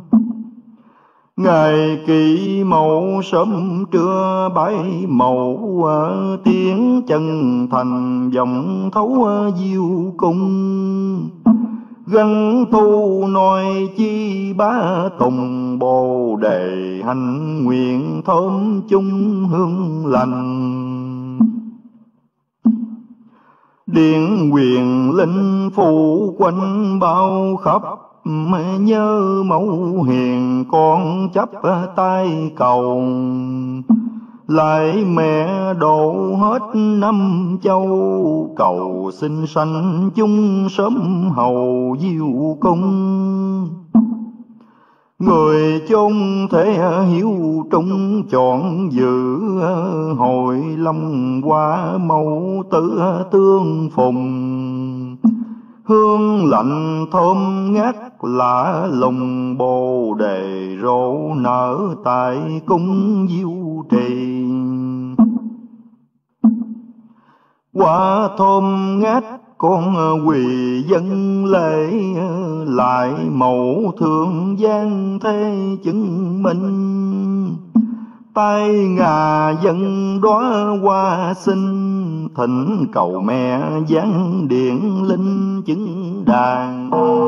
Speaker 1: Ngày kỷ mậu sớm trưa bãi mậu, tiếng chân thành vọng thấu diêu cung. Gân tu nói chi bá tùng, bồ đề hành nguyện thơm chung hương lành. Điện quyền linh phủ quanh bao khắp, nhớ mẫu hiền con chắp tay cầu. Lại mẹ độ hết năm châu, cầu xin sanh chung sớm hầu diêu cung. Người chôn thể hiếu trung, chọn giữ hồi long qua mẫu tử tương phùng. Hương lạnh thơm ngát lạ lùng, bồ đề rộ nở tại cung diêu trì. Quả thơm ngát con quỳ dân lễ, lại mẫu thượng gian thế chứng minh. Tay ngà dân đóa hoa sinh, thỉnh cầu mẹ giáng điện linh chứng đàn.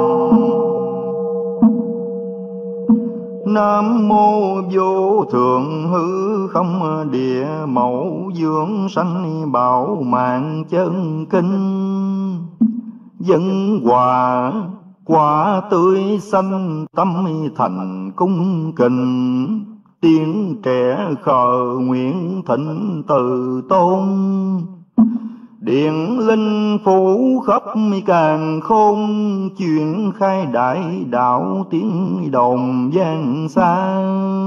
Speaker 1: Nam mô vô thượng hư không địa mẫu, dưỡng sanh bảo mạng chân kinh. Dân hòa quả tươi xanh, tâm thành cung kình. Tiếng trẻ khờ nguyện thịnh từ tôn, Điện linh phủ khắp càn khôn, chuyện khai đại đạo tiếng đồn vang xa.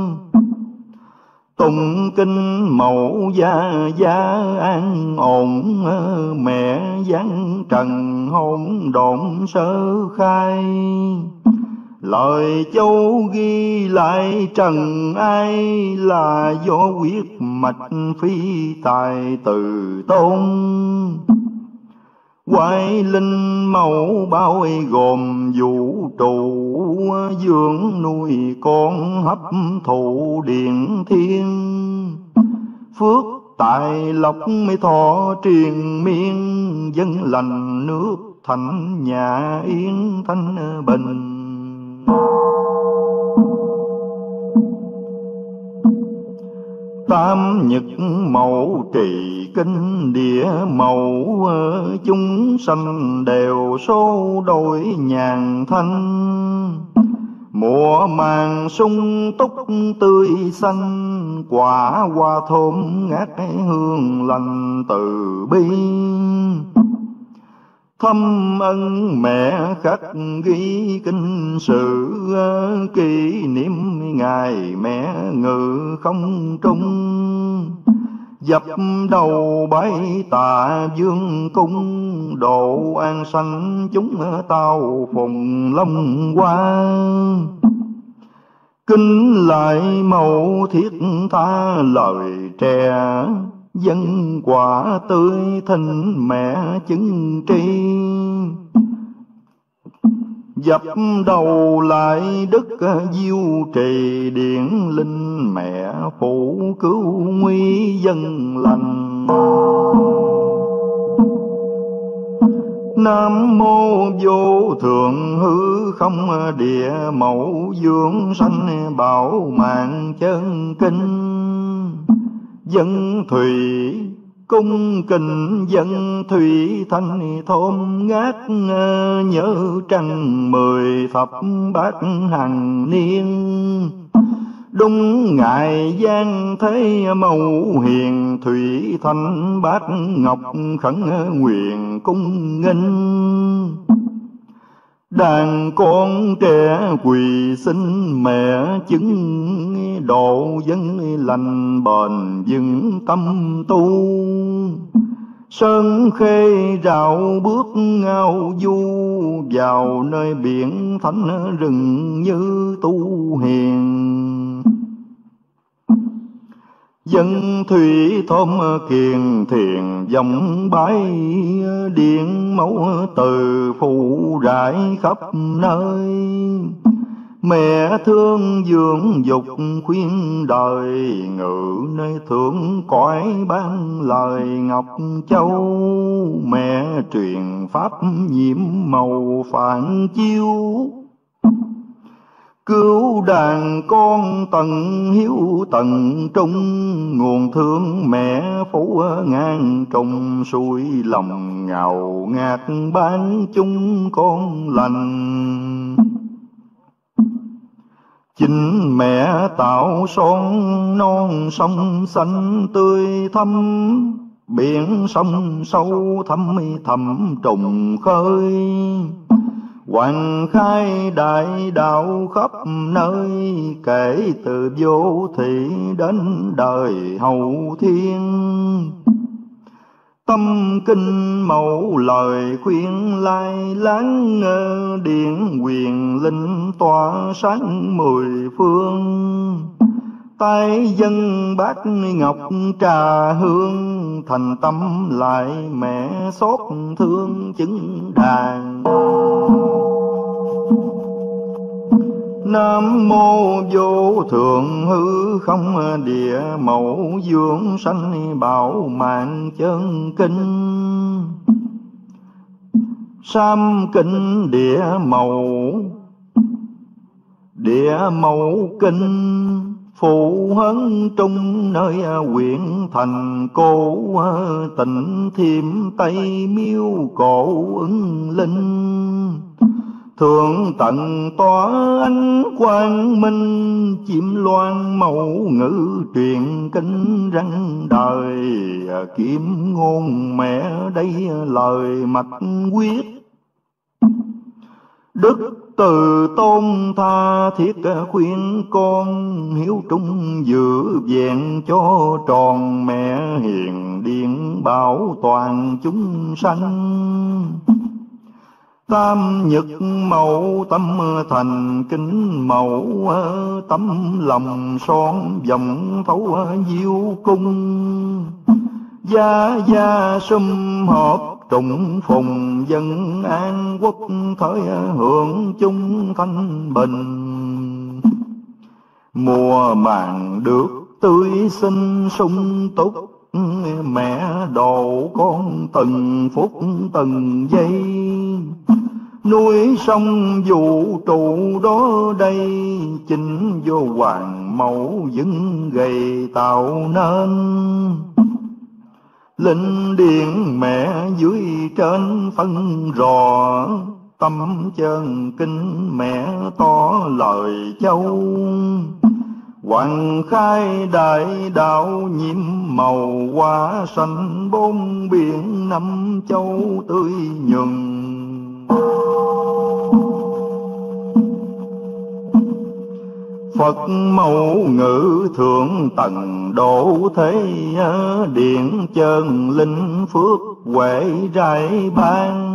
Speaker 1: Tụng kinh mẫu gia gia an ổn, mẹ giáng trần hôn độn sơ khai. Lời châu ghi lại trần ai, là do quyết mạch phi tài từ tôn. Quái linh mẫu bao gồm vũ trụ, dưỡng nuôi con hấp thụ điện thiên. Phước tài lộc mới thọ triền miên, dân lành nước thành nhà yên thanh bình. Tam nhật mẫu trì kinh địa mẫu, chúng sanh đều số đổi nhàn thanh. Mùa màng sung túc tươi xanh, quả hoa thơm ngát hương lành từ bi. Thâm ân mẹ khắc ghi kinh sử, kỷ niệm ngày mẹ ngự không trung. Dập đầu bái tạ vương cung, độ an sanh chúng tao phùng long hoa. Kính lại mẫu thiết tha lời trẻ, dân quả tươi thịnh mẹ chứng tri. Dập đầu lại đức diêu trì, điển linh mẹ phụ cứu nguy dân lành. Nam mô vô thượng hư không địa mẫu, dưỡng sanh bảo mạng chân kinh. Dân thủy cung kính dân thủy thanh thôn ngát, nhớ trăng mười thập bát hằng niên. Đúng ngày gian thế mẫu hiền, thủy thanh bát ngọc khẩn nguyện cung nghênh. Đàn con trẻ quỳ xin mẹ chứng, độ dân lành bền vững tâm tu. Sơn khê rạo bước ngao du, vào nơi biển thánh rừng như tu hiền. Dân thủy thôn kiền thiền dòng bái, điện mẫu từ phụ rải khắp nơi. Mẹ thương dưỡng dục khuyên đời, ngự nơi thượng cõi ban lời ngọc châu. Mẹ truyền pháp nhiễm màu phản chiếu, cứu đàn con tận hiếu tận trung. Nguồn thương mẹ phủ ngang trùng, xuôi lòng ngào ngạt ban chung con lành. Chính mẹ tạo son non sông xanh tươi thắm, biển sông sâu thăm thẳm trùng khơi. Hoàng khai đại đạo khắp nơi, kể từ vô thị đến đời hậu thiên. Tâm kinh mẫu lời khuyên lai láng, điện quyền linh tỏa sáng mười phương. tay dân bát ngọc trà hương, thành tâm lại mẹ xót thương chứng đàn. Nam mô vô thượng hư không địa mẫu, dưỡng sanh bảo mạng chân kinh. Sam kinh địa mẫu, địa mẫu kinh phụ hấn trung nơi huyện thành cô, tịnh thiêm tây miếu cổ ứng linh. Thượng tận tỏa ánh quang minh, chim loan mẫu ngữ truyền kinh răng đời. Kiếm ngôn mẹ đây lời mạch quyết, đức từ tôn tha thiết khuyên con. Hiếu trung giữ vẹn cho tròn, mẹ hiền điện bảo toàn chúng sanh. Tam nhật mẫu tâm thành kính mẫu, tấm lòng son vòng thấu diêu cung. Gia gia sum họp trùng phùng, dân an quốc thời hưởng chung thanh bình. Mùa màng được tươi xinh sung túc, mẹ độ con từng phút từng giây. Núi sông vũ trụ đó đây, chính vô hoàng mẫu vững gầy tạo nên. Linh điện mẹ dưới trên phân rò, tâm chân kinh mẹ to lời châu. Hoàng khai đại đạo nhiễm màu, hoa xanh bốn biển năm châu tươi nhuần. Phật mẫu ngữ thượng tầng độ thế, điện chân linh phước huệ rải ban.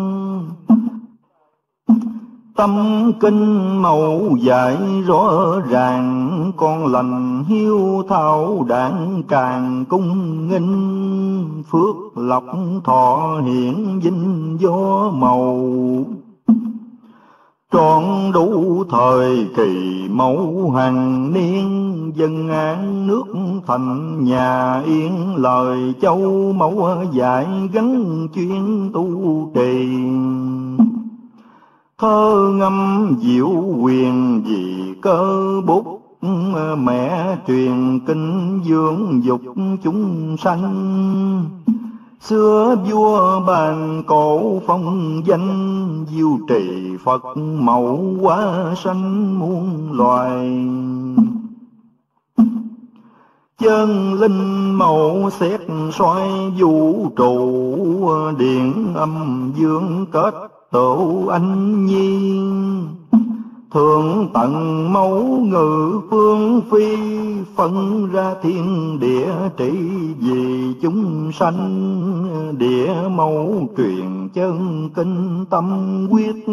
Speaker 1: Tâm kinh mẫu dạy rõ ràng, con lành hiếu thảo đảng càng cung nghinh. Phước lộc thọ hiển vinh gió màu, trọn đủ thời kỳ mẫu hàng niên. Dân an nước thành nhà yên, lời châu mẫu dạy gắn chuyên tu trì. Thơ ngâm diệu quyền vì cơ bút, mẹ truyền kinh dưỡng dục chúng sanh. Xưa vua bàn cổ phong danh, diêu trì Phật mẫu hóa sanh muôn loài. Chân linh mẫu xét soi vũ trụ, điện âm dương kết tựu anh nhi. Thượng tận mẫu ngự phương phi, phân ra thiên địa trị vì chúng sanh. Địa mẫu truyền chân kinh tâm quyết,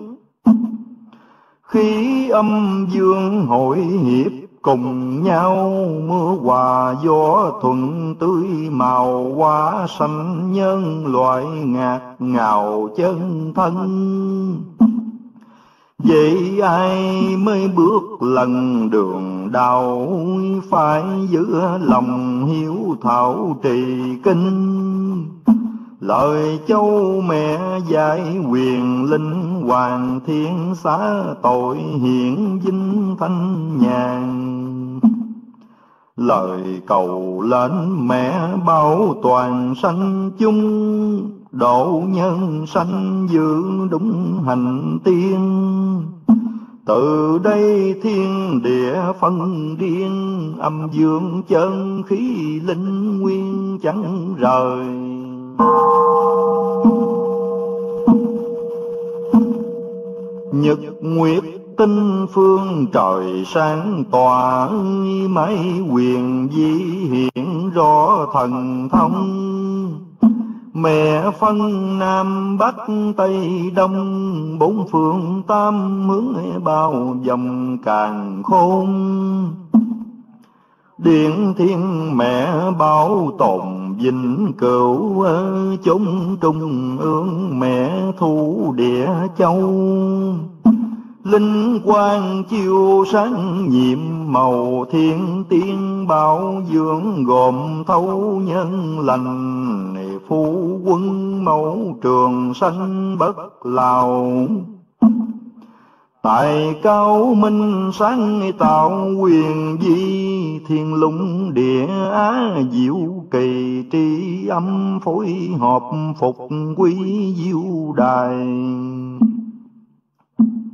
Speaker 1: khí âm dương hội hiệp cùng nhau. Mưa hòa gió thuận tươi màu, hoa xanh nhân loại ngạt ngào chân thân. Vậy ai mới bước lần đường đạo, phải giữ lòng hiếu thảo trì kinh. Lời châu mẹ dạy quyền linh, hoàng thiên xá tội hiển vinh thanh nhàn. Lời cầu lên mẹ bảo toàn sanh chung, độ nhân sanh giữ đúng hành tiên. Từ đây thiên địa phân riêng, âm dương chân khí linh nguyên chẳng rời. Nhật nguyệt tinh phương trời sáng tỏa, mái quyền di hiện rõ thần thông. Mẹ phân nam bắc tây đông, bốn phương tam hướng bao vòng càn khôn. Điện thiên mẹ bảo tồn vĩnh cửu, chốn trung ương mẹ thu địa châu. Linh quang chiếu sáng nhiệm màu, thiên tiên bảo dưỡng gồm thấu nhân lành. Phu quân mẫu trường sanh bất lào, tại cao minh sáng tạo quyền di. Thiên lũng địa á diệu kỳ, tri âm phối hợp phục quý diệu đài.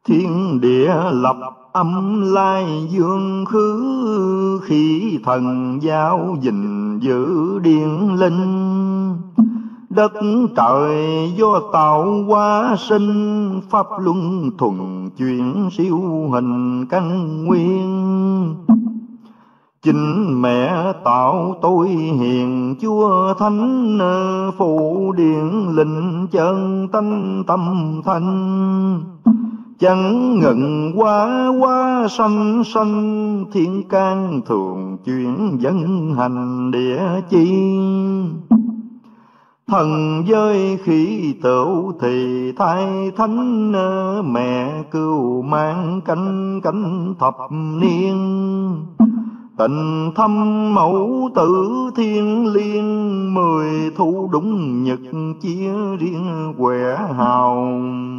Speaker 1: Thiên địa lập âm lai dương khứ, khí thần giao gìn giữ điển linh. Đất trời do tạo hóa sinh, pháp luân thuần chuyển siêu hình căn nguyên. Chính mẹ tạo tôi hiền Chúa Thánh, phụ điển linh chân tánh tâm thanh. Chẳng ngừng quá quá sanh sanh, thiên can thường chuyển dân hành địa chi. Thần giới khí tửu thì thai thánh, mẹ cưu mang cánh cánh thập niên. Tình thâm mẫu tử thiên liên, mười thu đúng nhật chia riêng quẻ hào.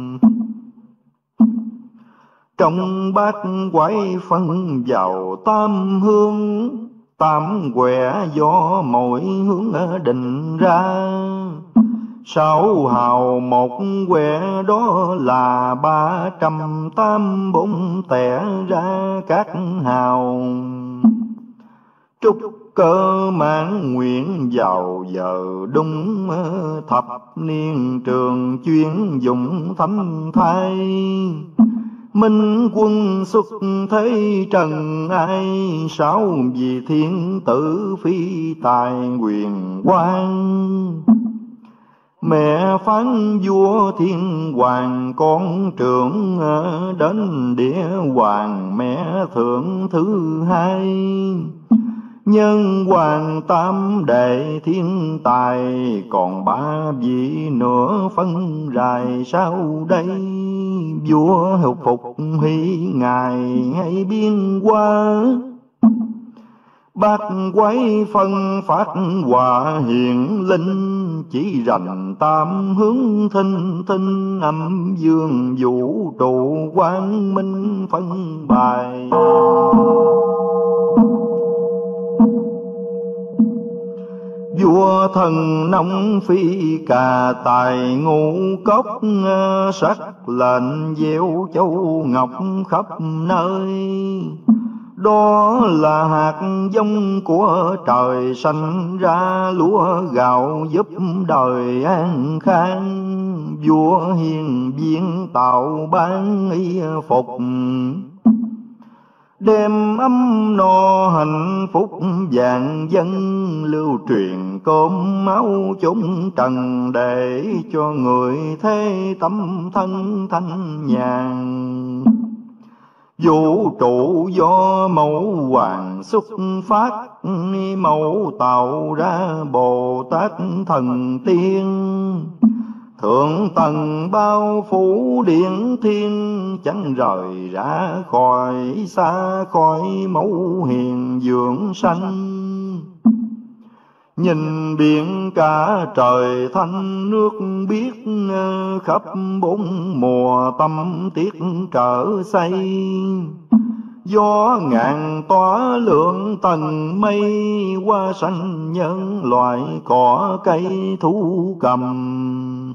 Speaker 1: Trong bát quái phân vào tam hương, tám quẻ do mỗi hướng định ra. Sáu hào một quẻ đó là ba trăm tám bốn tẻ ra các hào. Trúc cơ mãn nguyện vào giờ đúng, thập niên trường chuyên dụng thánh thai. Minh quân xuất thế trần ai, sáu vì thiên tử phi tài quyền quang. Mẹ phán vua thiên hoàng con trưởng, đến địa hoàng mẹ thượng thứ hai. Nhân hoàng tam đệ thiên tài, còn ba vị nữa phân rài sau đây. Vua hục phục hy ngài hay biên qua, bát quái phân phát hòa hiền linh. Chỉ rành tam hướng thinh thinh, âm dương vũ trụ quang minh phân bài. Vua thần nông phi cà tài ngũ cốc, sắc lệnh gieo châu ngọc khắp nơi. Đó là hạt giống của trời sanh ra, lúa gạo giúp đời an khang. Vua hiền viên tạo ban y phục, đem ấm no hạnh phúc vạn dân. Lưu truyền cơm máu chúng trần, để cho người thế tâm thân thanh nhàn. Vũ trụ do mẫu hoàng xuất phát, mẫu tạo ra Bồ Tát thần tiên. Thượng tầng bao phủ điện thiên, chẳng rời ra khỏi xa khỏi mẫu hiền dưỡng sanh. Nhìn biển cả trời thanh nước biếc, khắp bốn mùa tâm tiết trở xây. Gió ngàn tỏa lượng tầng mây, hoa xanh nhân loại cỏ cây thú cầm.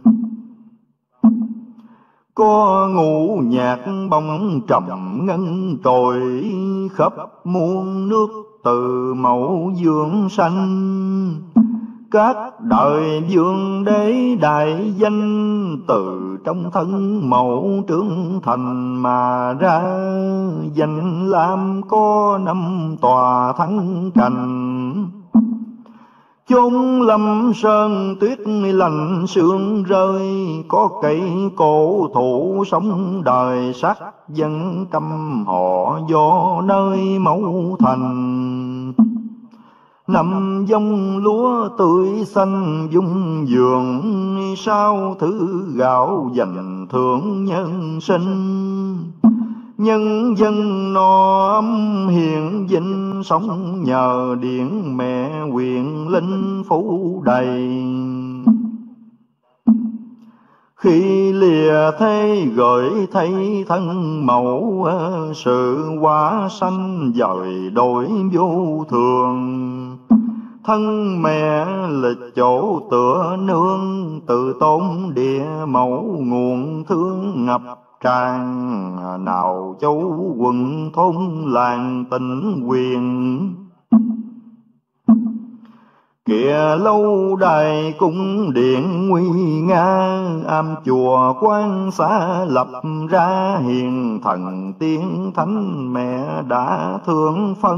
Speaker 1: Có ngũ nhạc bông trầm ngân trồi, khắp muôn nước từ mẫu dương sanh. Các đời vương đế đại danh, từ trong thân mẫu trưởng thành mà ra. Danh lam có năm tòa thắng cành, chốn lâm sơn tuyết lạnh sương rơi. Có cây cổ thụ sống đời sắc dân trăm họ, do nơi mẫu thành. Năm dông lúa tươi xanh dung vườn, sao thứ gạo dành thưởng nhân sinh. Nhân dân no ấm hiền vinh, sống nhờ điện mẹ quyền linh phủ đầy. Khi lìa thế gửi thấy thân mẫu, sự hóa sanh dời đổi vô thường. Thân mẹ là chỗ tựa nương, từ tôn địa mẫu nguồn thương ngập trang, nào châu quận thôn làng tỉnh quyền. Kìa lâu đài cung điện nguy nga, am chùa quan xã lập ra, hiền thần tiên thánh mẹ đã thương phân.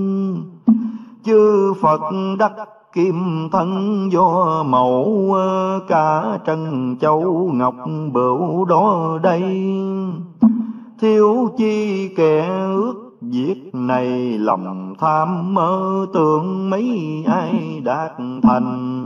Speaker 1: Chư Phật đắc kim thân do mẫu, cả trân châu ngọc bửu đó đây. Thiếu chi kẻ ước việc này, lòng tham mơ tưởng mấy ai đạt thành.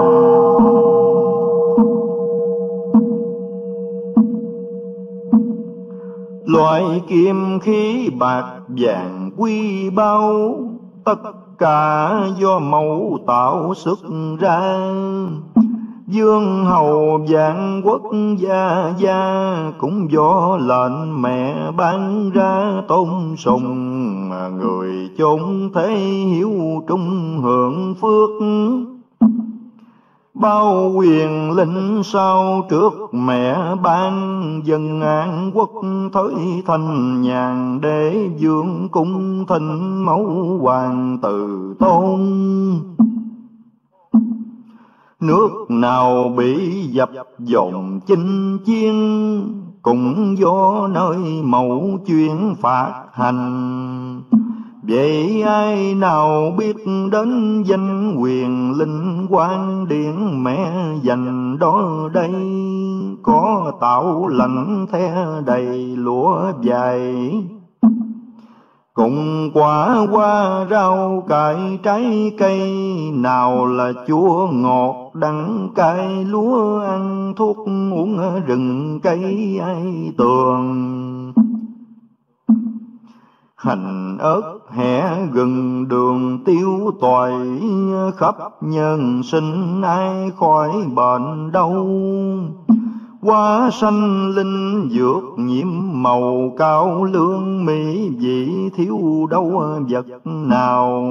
Speaker 1: Loại kim khí bạc vàng quý báu, tất cả do mẫu tạo xuất ra. Dương hầu vạn quốc gia gia, cũng do lệnh mẹ ban ra tôn sùng. Người chốn thế hiếu trung hưởng phước, bao quyền linh sao trước mẹ ban. Dân an quốc thới thanh nhàn, để vương cung thịnh mẫu hoàng từ tôn. Nước nào bị dập dồn chinh chiến, cũng do nơi mẫu chuyên phạt hành. Vậy ai nào biết đến danh quyền linh quan điển mẹ dành đó đây. Có tạo lạnh the đầy lúa dài, cùng quả hoa rau cải trái cây. Nào là chua ngọt đắng cay, lúa ăn thuốc uống rừng cây ai tường. Hành ớt hẹ gừng đường tiêu tỏi, khắp nhân sinh ai khỏi bệnh đâu. Hoa xanh linh dược nhiễm màu cao lương, mỹ vị thiếu đâu vật nào.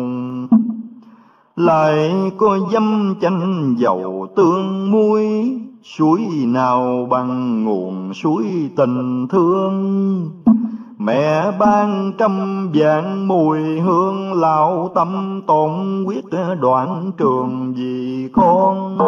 Speaker 1: Lại có dâm chanh dầu tương muối, suối nào bằng nguồn suối tình thương. Mẹ ban trăm vạn mùi hương, lão tâm tổn quyết đoạn trường vì con.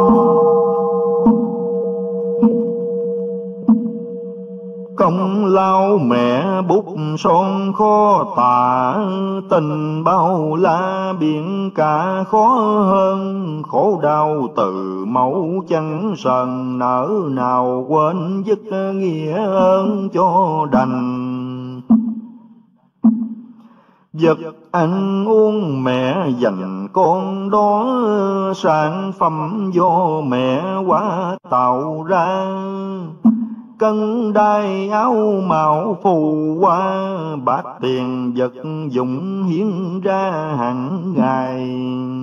Speaker 1: Công lao mẹ bút son khó tả, tình bao la biển cả khó hơn. Khổ đau từ mẫu chẳng sờn, nỡ nào quên dứt nghĩa ơn cho đành. Vật ăn uống mẹ dành con đó, sản phẩm do mẹ quá tạo ra. Cân đai áo mạo phù hoa, bạc tiền vật dụng hiến ra hàng ngày.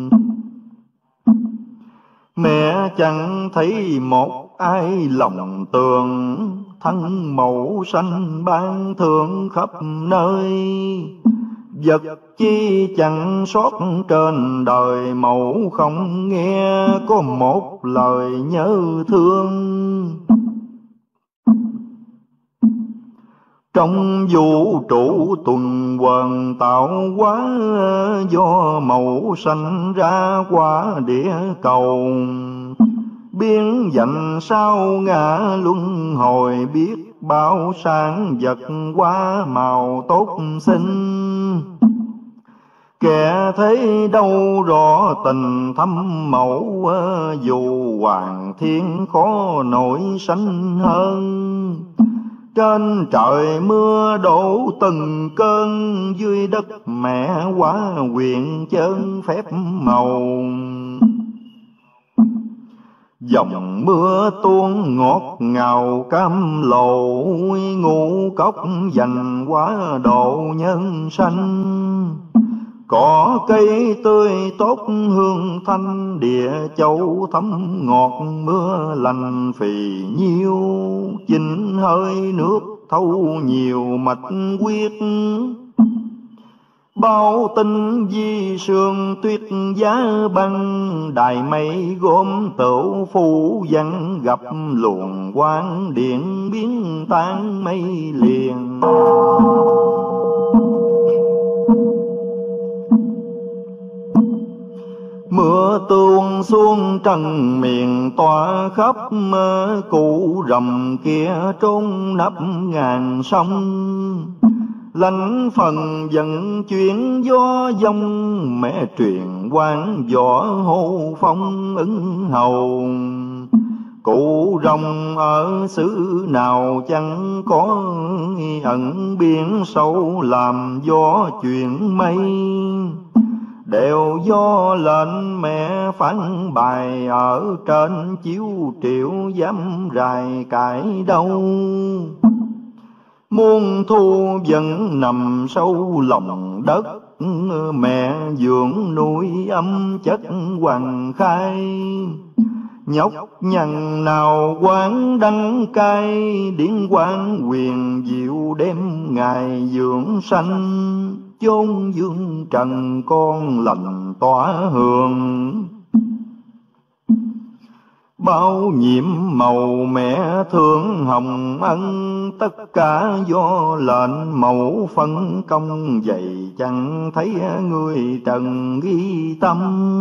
Speaker 1: Mẹ chẳng thấy một ai lòng tường, thân mẫu sanh ban thượng khắp nơi. Vật chi chẳng sót trên đời, mẫu không nghe có một lời nhớ thương. Trong vũ trụ tuần hoàn tạo hóa, do mẫu sanh ra quả địa cầu. Biến dành sao ngã luân hồi, biết bao sáng vật quá màu tốt xinh. Kẻ thấy đâu rõ tình thâm mẫu, dù hoàng thiên khó nổi sánh hơn. Trên trời mưa đổ từng cơn, dưới đất mẹ quá quyền chân phép màu. Dòng mưa tuôn ngọt ngào cam lồ, ngũ cốc dành quá độ nhân sanh. Cỏ cây tươi tốt hương thanh, địa châu thấm ngọt mưa lành phì nhiêu. Chinh hơi nước thâu nhiều mạch huyết, Bao tinh di sương tuyết giá băng, đài mây gom tửu phủ văn, gặp luồng quang điện biến tan mây liền. Mưa tuôn xuống trần miền tỏa khắp, cụ rầm kia trốn nấp ngàn sông. Lãnh phần vận chuyển gió dông, mẹ truyền quan võ hô phong ứng hầu. Cụ rồng ở xứ nào chẳng có, ẩn biển sâu làm gió chuyển mây. Đều do lệnh mẹ phán bài, ở trên chiếu triệu dám rài cãi đâu. Muôn thu vẫn nằm sâu lòng đất, mẹ dưỡng nuôi âm chất hoàng khai. Nhóc nhằn nào quán đắng cay, điển quán quyền diệu đêm ngày dưỡng sanh. Chốn dương trần con lành tỏa hương, bao nhiễm màu mẹ thương hồng ân. Tất cả do lệnh mẫu phân công, vậy chẳng thấy người trần ghi tâm.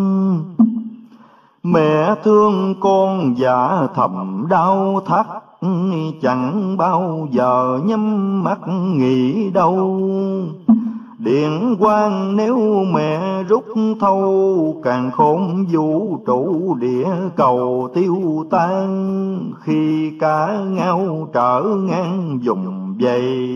Speaker 1: Mẹ thương con dạ thầm đau thắt, chẳng bao giờ nhắm mắt nghĩ đâu. Điện quang nếu mẹ rút thâu, càng khôn vũ trụ địa cầu tiêu tan. Khi cả ngao trở ngang vùng vầy,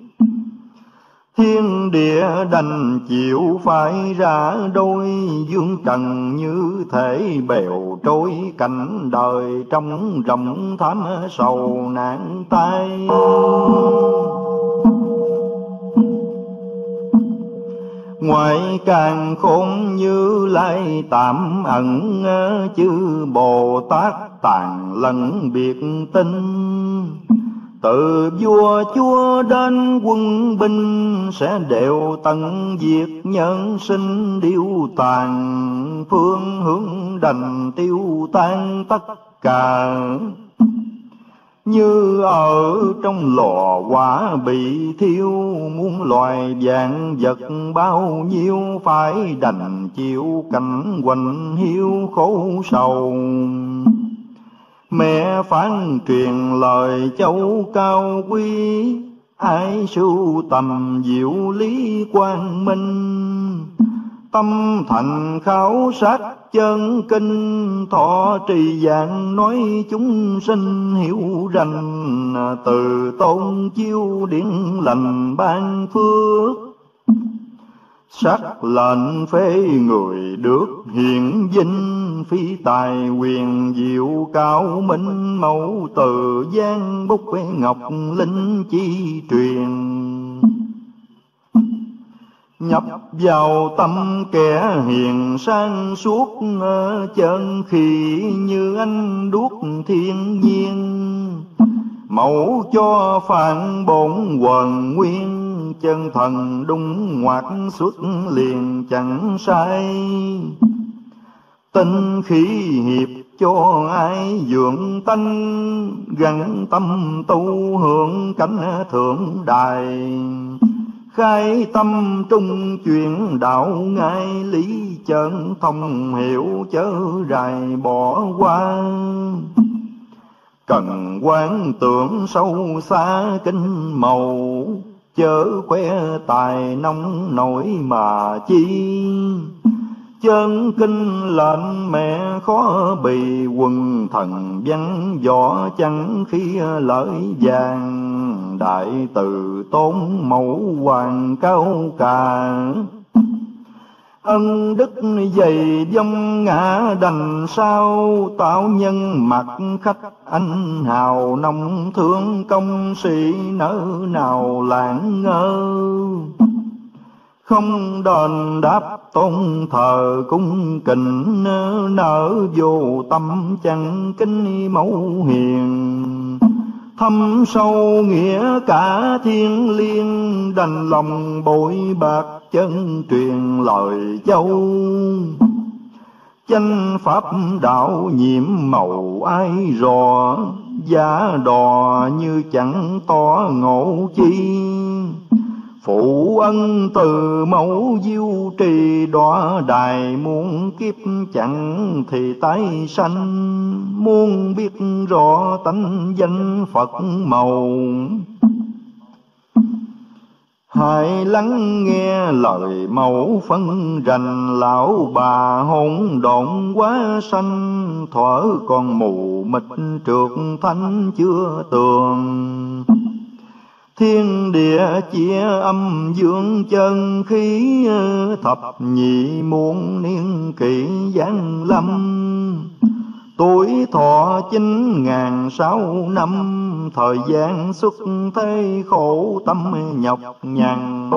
Speaker 1: thiên địa đành chịu phải ra đôi. Dương trần như thể bèo trôi, cảnh đời trong rộng thảm sầu nạn tai. Ngoài càng khôn Như Lai tạm ẩn, chư Bồ Tát tàn lẫn biệt tinh. Từ vua chúa đến quân binh, sẽ đều tận diệt nhân sinh điêu tàn. Phương hướng đành tiêu tan tất cả, như ở trong lò hỏa bị thiêu. Muôn loài vạn vật bao nhiêu, phải đành chịu cảnh quạnh hiu khổ sầu. Mẹ phán truyền lời châu cao quý, ai sưu tầm diệu lý quang minh. Tâm thành khảo sát chân kinh, thọ trì dạng nói chúng sinh hiểu rành. Từ tôn chiêu điển lành ban phước, sắc lệnh phế người được hiện vinh. Phi tài quyền diệu cao minh, mẫu từ gian bút ngọc linh chi truyền. Nhập vào tâm kẻ hiền sang suốt, chân khi như anh đuốc thiên nhiên. Mẫu cho phản bổn quần nguyên, chân thần đung ngoạc xuất liền chẳng sai. Tinh khí hiệp cho ai dưỡng tánh, gắn tâm tu hưởng cánh thượng đài. Khai tâm trung chuyển đạo ngay, lý chân thông hiểu chớ rài bỏ qua. Cần quán tưởng sâu xa kinh màu, chớ khoe tài nông nổi mà chi. Chân kinh lệnh mẹ khó bì, quần thần văn võ chẳng khi lợi vàng. Đại từ tôn mẫu hoàng cao cả, ân đức dày dông ngã đành sao. Tạo nhân mặt khách anh hào, nông thương công sĩ nỡ nào lãng ngơ. Không đền đáp tôn thờ cung kính, nở vô tâm chẳng kính mẫu hiền. thâm sâu nghĩa cả thiên liêng, đành lòng bội bạc chân truyền lời châu. Chánh pháp đạo nhiệm màu ai rò, giá đò như chẳng tỏ ngộ chi. Phụ ân từ mẫu diêu trì, đọa đài muôn kiếp chẳng thì tái sanh. Muốn biết rõ tánh danh Phật màu, hãy lắng nghe lời mẫu phân rành. Lão bà hỗn độn quá sanh, thuở còn mù mịt trượt thánh chưa tường. Thiên địa chia âm dương chân khí, thập nhị muôn niên kỷ giáng lâm. Tuổi thọ chín ngàn sáu năm, thời gian xuất thế khổ tâm nhọc nhằn.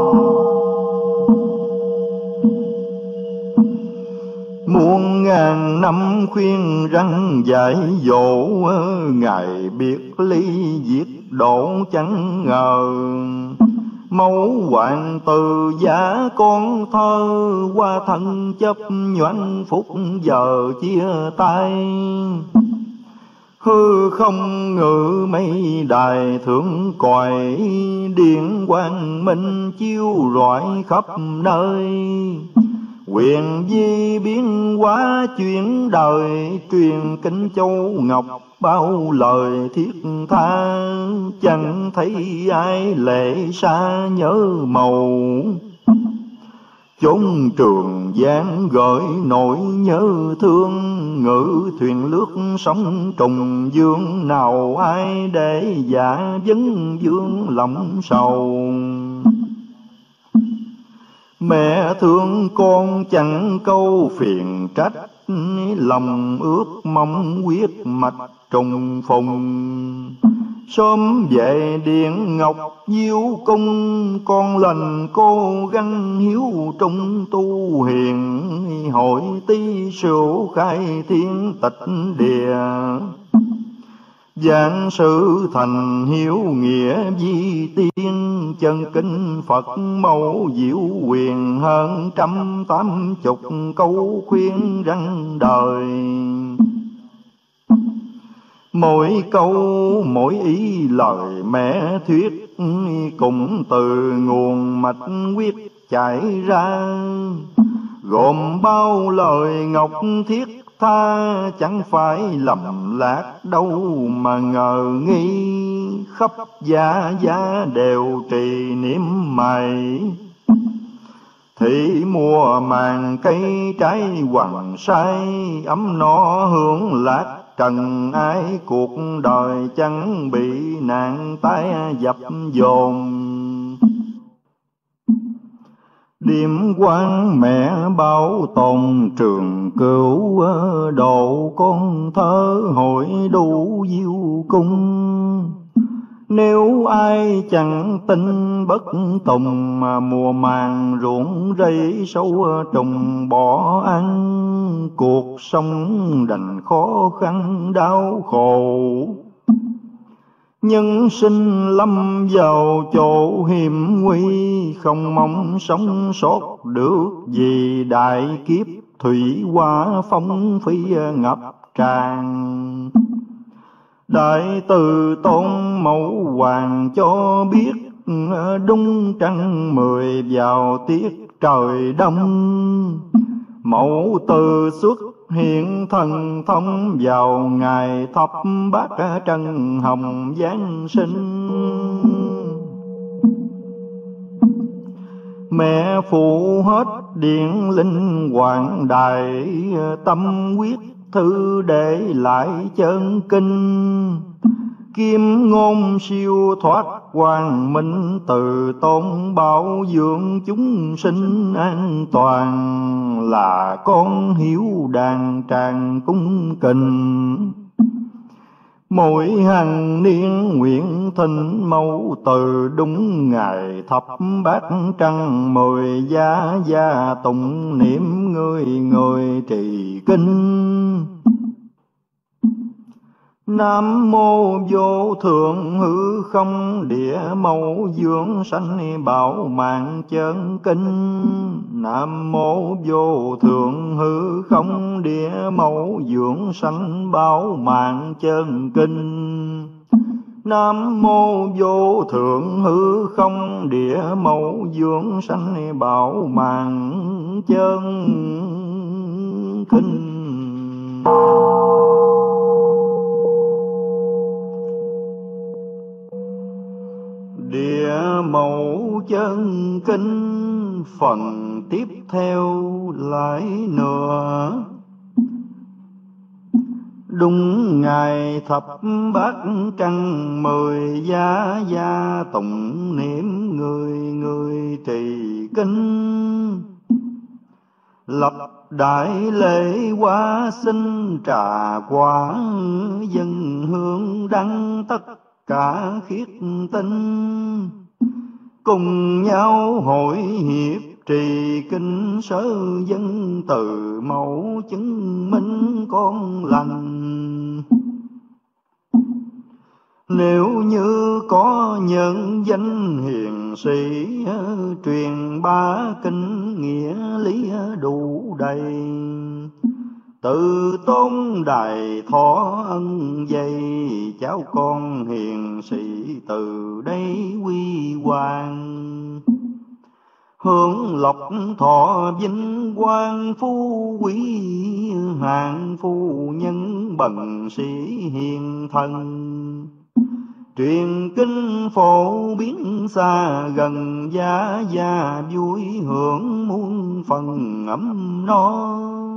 Speaker 1: Muôn ngàn năm khuyên răng dạy dỗ, ngày biệt ly diệt độ chẳng ngờ. Mẫu hoàng từ giả con thơ, qua thân chấp nhoáng phút giờ chia tay. Hư không ngự mây đài thượng còi, điện quang minh chiếu rọi khắp nơi. Quyền di biến hóa chuyển đời, truyền kinh châu ngọc bao lời thiết tha. Chẳng thấy ai lệ xa nhớ màu, chốn trường giang gợi nỗi nhớ thương. Ngự thuyền lướt sóng trùng dương, nào ai để dạ vấn vương lòng sầu. Mẹ thương con chẳng câu phiền trách, lòng ước mong quyết mạch trùng phùng. Sớm về điện ngọc diêu cung, con lành cô gắng hiếu trung tu hiền. Hội tí sửu khai thiên tịch địa, giảng sự thành hiếu nghĩa di tiên. Chân kinh Phật mẫu diệu quyền, hơn trăm tám chục câu khuyên răng đời. Mỗi câu mỗi ý lời mẹ thuyết, cùng từ nguồn mạch quyết chảy ra. Gồm bao lời ngọc thiết tha, chẳng phải lầm lạc đâu mà ngờ nghi. Khắp gia gia đều trì niệm mày, thị mùa màng cây trái hoàng sai. Ấm no hưởng lạc trần ai, cuộc đời chẳng bị nạn tai dập dồn. Điểm quang mẹ bảo tồn trường cửu, độ con thơ hội đủ diêu cung. Nếu ai chẳng tin bất tùng, mà mùa màng ruộng rẫy sâu trùng bỏ ăn. Cuộc sống đành khó khăn đau khổ, nhân sinh lâm vào chỗ hiểm nguy. Không mong sống sót được vì đại kiếp, thủy hỏa phong phi ngập tràn. Đại từ tôn mẫu hoàng cho biết, đúng trăng mười vào tiết trời đông. Mẫu từ xuất hiện thần thông, vào ngày thập bát trân hồng giáng sinh. Mẹ phụ hết điện linh hoàng đài, tâm quyết thư để lại chân kinh. Kim ngôn siêu thoát quang minh, từ tôn bảo dưỡng chúng sinh an toàn. Là con hiếu đàn tràng cung kình, mỗi hàng niên nguyện thỉnh mẫu từ. Đúng ngày thập bát trăng mười, gia gia tụng niệm người người trì kinh. Nam mô vô thượng hư không địa mẫu dưỡng sanh bảo mạng chân kinh. Nam mô vô thượng hư không địa mẫu dưỡng sanh bảo mạng chân kinh. Nam mô vô thượng hư không địa mẫu dưỡng sanh bảo mạng chân kinh. Địa mẫu chân kinh phần tiếp theo lại nữa. Đúng ngày thập bát căn mười gia gia tụng niệm người người trì kinh. Lập đại lễ hóa sinh trà quả dân hương đăng tất cả khiết tinh. Cùng nhau hội hiệp trì kinh sớ dân từ mẫu chứng minh con lành. Nếu như có nhân danh hiền sĩ truyền bá kinh nghĩa lý đủ đầy. Từ tôn đài thọ ân dây cháu con hiền sĩ từ đây quy hoàng. Hưởng lộc thọ vinh quang phú quý hạng phu nhân bần sĩ hiền thần. Truyền kinh phổ biến xa gần gia gia vui hưởng muôn phần ấm no.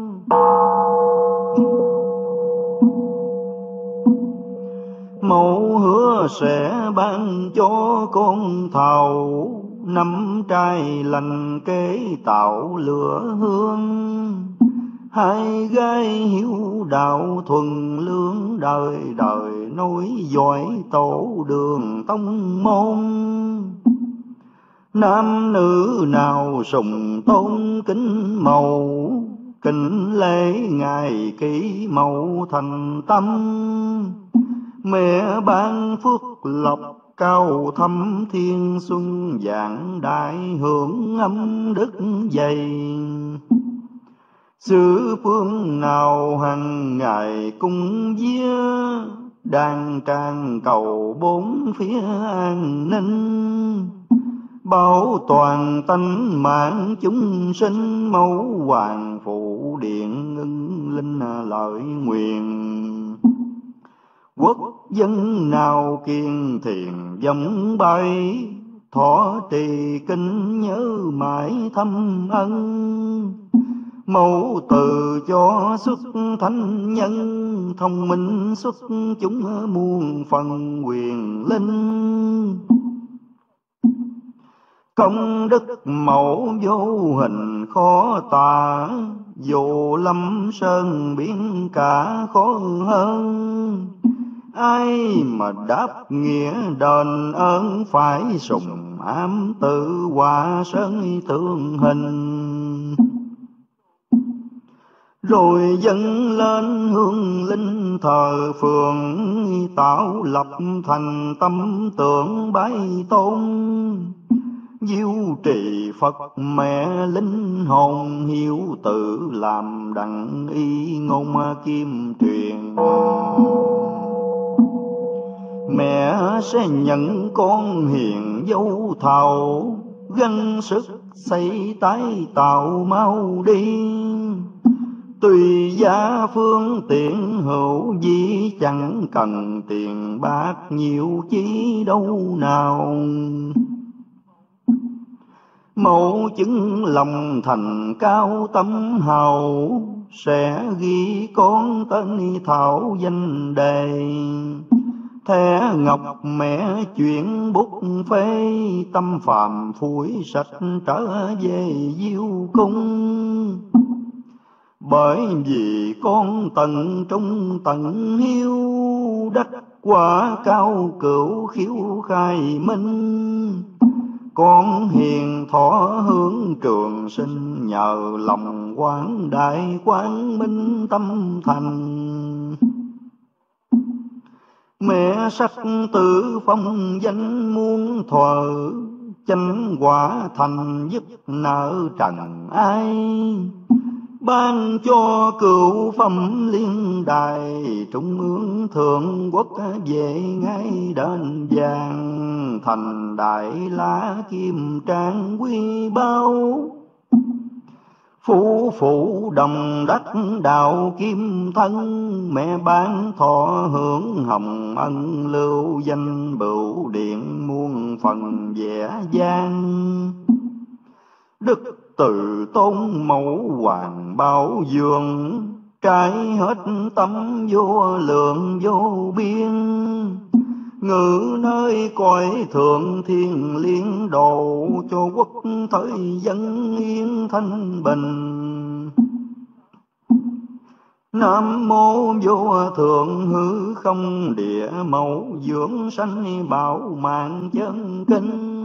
Speaker 1: Mẫu hứa sẽ ban cho con thảo năm trai lành kế tạo lửa hương. Hai gái hiếu đạo thuần lương đời đời nối dõi tổ đường tông môn. Nam nữ nào sùng tôn kính màu kính lễ ngài kỷ mẫu thành tâm. Mẹ ban phước lộc cao thâm thiên xuân vạn đại hưởng âm đức dày. Xứ phương nào hàng ngày cung vía đang trang cầu bốn phía an ninh. Bảo toàn tánh mạng chúng sinh mẫu hoàng phụ điện ngân linh lợi nguyện. Quốc dân nào kiên thiền dòng bay thọ trì kinh nhớ mãi thâm ân. Mẫu từ cho xuất thánh nhân thông minh xuất chúng muôn phần quyền linh. Công đức mẫu vô hình khó tả dù lâm sơn biển cả khó hơn. Ai mà đáp nghĩa đền ơn phải sùng ám tự hòa sơn tương hình. Rồi dâng lên hương linh thờ phường tạo lập thành tâm tưởng bái tôn. Diêu trì Phật mẹ linh hồn hiếu tự làm đặng y ngôn kim truyền. Mẹ sẽ nhận con hiền dâu thảo gắng sức xây tái tạo mau đi. Tùy gia phương tiện hữu dĩ chẳng cần tiền bạc nhiều chí đâu nào. Mẫu chứng lòng thành cao tâm hào sẽ ghi con tên thảo danh đề. Thẻ ngọc mẹ chuyển bút phê tâm phàm phủi sạch trở về diêu cung. Bởi vì con tận trung tận hiếu đắc quả cao cửu khiếu khai minh. Con hiền thọ hướng trường sinh nhờ lòng quán đại quán minh tâm thành. Mẹ sắc tử phong danh muôn thuở, chánh quả thành dứt nợ trần ai. Ban cho cửu phẩm liên đài, trung ương thượng quốc về ngay đền vàng. Thành đại la kim trang quy bao, phú phụ đồng đắc đạo kim thân. Mẹ ban thọ hưởng hồng ân, lưu danh bửu điện muôn phần vẻ vang. Đức từ tôn mẫu hoàng bảo dường, trái hết tâm vô lượng vô biên. Ngự nơi cõi thượng thiên liên độ, cho quốc thời dân yên thanh bình. Nam mô vô thượng hư không địa mẫu, dưỡng sanh bảo mạng chân kinh.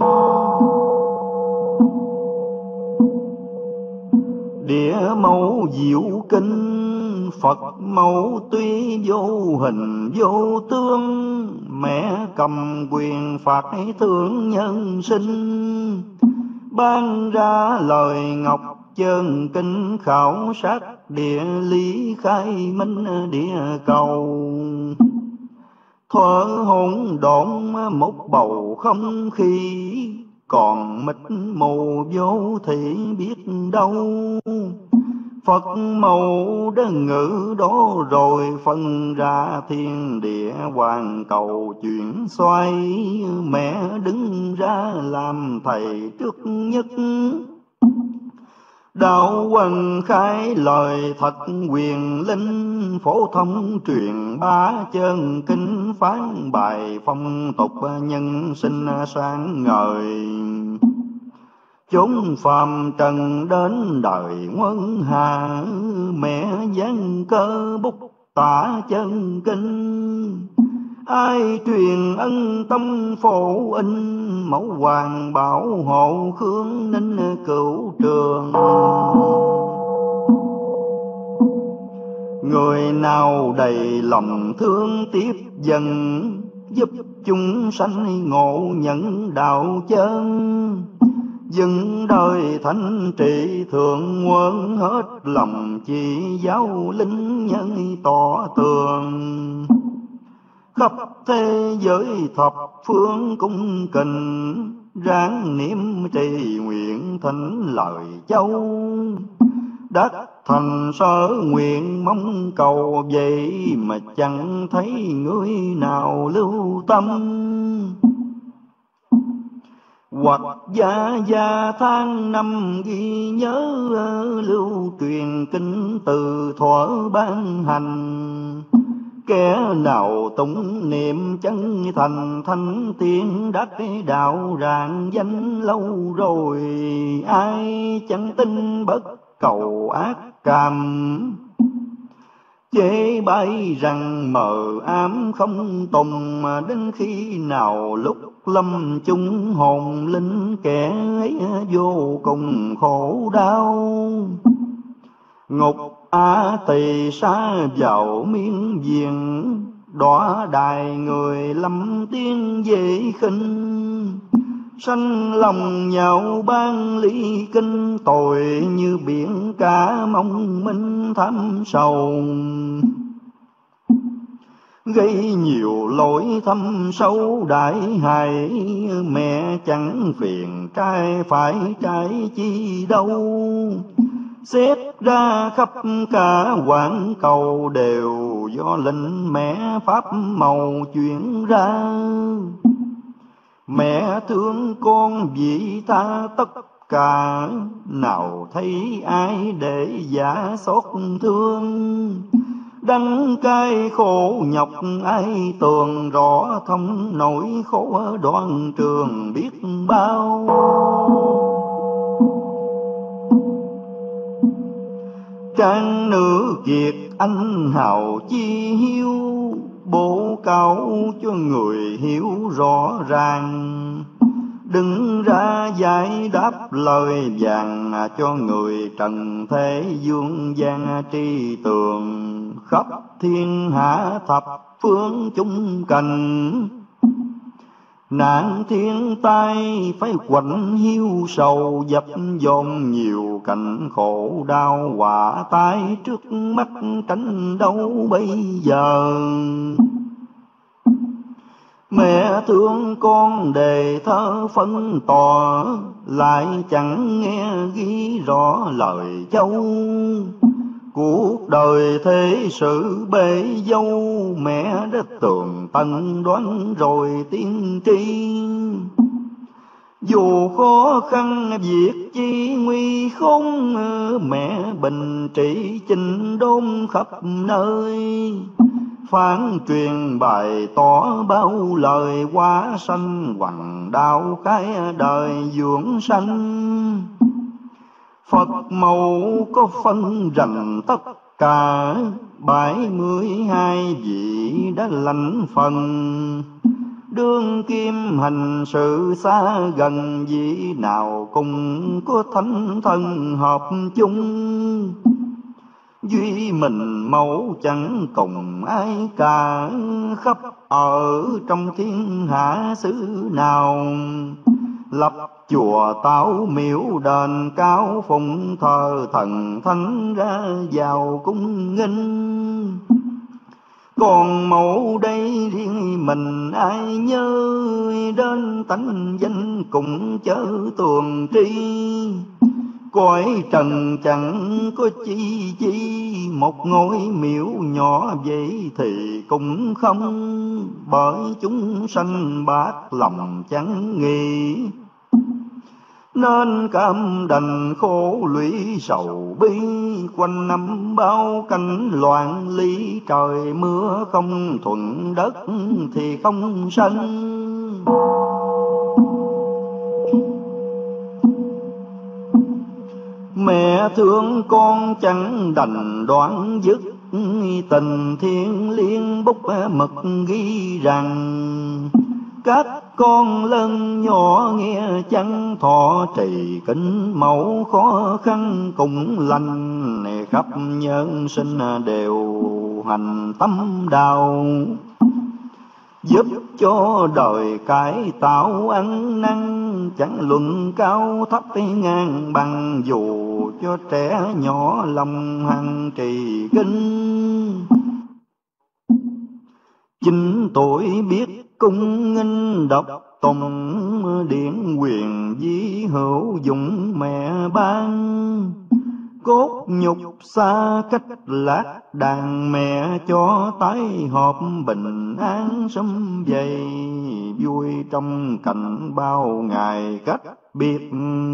Speaker 1: Địa mẫu diệu kinh, Phật mẫu tuy vô hình vô tướng. Mẹ cầm quyền phạt thương nhân sinh, ban ra lời ngọc chân kinh. Khảo sát địa lý khai minh địa cầu, thuở hỗn độn một bầu không khí. Còn mịt mù vô thị biết đâu, Phật mẫu đã ngữ đó rồi. Phân ra thiên địa hoàn cầu chuyển xoay, mẹ đứng ra làm thầy trước nhất. Đạo quân khai lời thật quyền linh, phổ thông truyền bá chân kinh. Phán bài phong tục nhân sinh sáng ngời, chốn phàm trần đến đời quân hà. Mẹ giáng cơ bút tả chân kinh, ai truyền ân tâm phổ in. Mẫu hoàng bảo hộ khương ninh cửu trường, người nào đầy lòng thương tiếp dần. Giúp chúng sanh ngộ nhận đạo chân, dừng đời thanh trị thượng quân. Hết lòng chỉ giáo linh nhân tỏ tường, khắp thế giới thập phương cung kình. Ráng niệm trì nguyện thỉnh lời châu, đắc thành sở nguyện mong cầu. Vậy mà chẳng thấy người nào lưu tâm, hoặc gia gia tháng năm ghi nhớ. Lưu truyền kinh từ thuở ban hành, kẻ nào tụng niệm chân thành. Thanh tiên đắc đạo rạng danh lâu rồi, ai chẳng tin bất cầu ác cảm. Chế bay rằng mờ ám không tùng, đến khi nào lúc lâm chung hồn linh. Kẻ ấy vô cùng khổ đau, ngục A Tỳ xa vào miên viền. Đọa đài người lâm tiếng dễ khinh, sanh lòng nhau ban ly kinh. Tội như biển cả mong minh thăm sầu, gây nhiều lỗi thâm sâu đại hại. Mẹ chẳng phiền trai phải trái chi đâu, xét ra khắp cả quảng cầu. Đều do lệnh mẹ pháp màu chuyển ra, mẹ thương con vị tha tất cả. Nào thấy ai để giả xót thương, đắng cay khổ nhọc ai tường. Rõ thông nỗi khổ đoạn trường biết bao, trang nữ kiệt anh hào chi hiếu. Bố cáo cho người hiểu rõ ràng, đừng ra giải đáp lời vàng. Cho người trần thế dương gian tri tường, khắp thiên hạ thập phương chung cảnh. Nạn thiên tai phải quạnh hiu sầu, dập dồn nhiều cảnh khổ đau họa tai trước mắt tránh đâu bây giờ. Mẹ thương con đề thơ phân tỏ, lại chẳng nghe ghi rõ lời châu. Cuộc đời thế sự bể dâu, mẹ đã tường tận đoán rồi tiên tri. Dù khó khăn việc chi nguy khốn, mẹ bình trị chinh đốn khắp nơi. Phán truyền bài tỏ bao lời quá sanh, hoằng đạo cái đời dưỡng sanh. Phật mẫu có phân rành tất cả, bảy mươi hai vị đã lãnh phần. Đương kim hành sự xa gần, vị nào cũng có thánh thân hợp chung. Duy mình mẫu chẳng cùng ai cả, khắp ở trong thiên hạ xứ nào. Lập chùa táo miếu đền cao, phụng thờ thần thánh ra vào cung nghinh. Còn mẫu đây riêng mình ai nhớ, đến tánh danh cũng chớ tuồng tri. Cõi trần chẳng có chi chi, một ngôi miếu nhỏ vậy thì cũng không. Bởi chúng sanh bát lòng chẳng nghi, nên cam đành khổ lũy sầu bi. Quanh năm bao cảnh loạn ly, trời mưa không thuận đất thì không sanh. Mẹ thương con chẳng đành đoạn dứt, tình thiên liêng bút mực ghi rằng. Các con lớn nhỏ nghe chẳng thọ trì kính mẫu, khó khăn cũng lành khắp nhân sinh đều hành tâm đạo. Giúp cho đời cải tạo ăn năn, chẳng luận cao thấp ngang bằng. Dù cho trẻ nhỏ lòng hằng trì kinh, chín tuổi biết cung nghinh đọc tùng. Điển quyền di hữu dụng mẹ ban, cốt nhục xa cách lạc đàn. Mẹ cho tái họp bình an sum vầy, vui trong cảnh bao ngày cách biệt.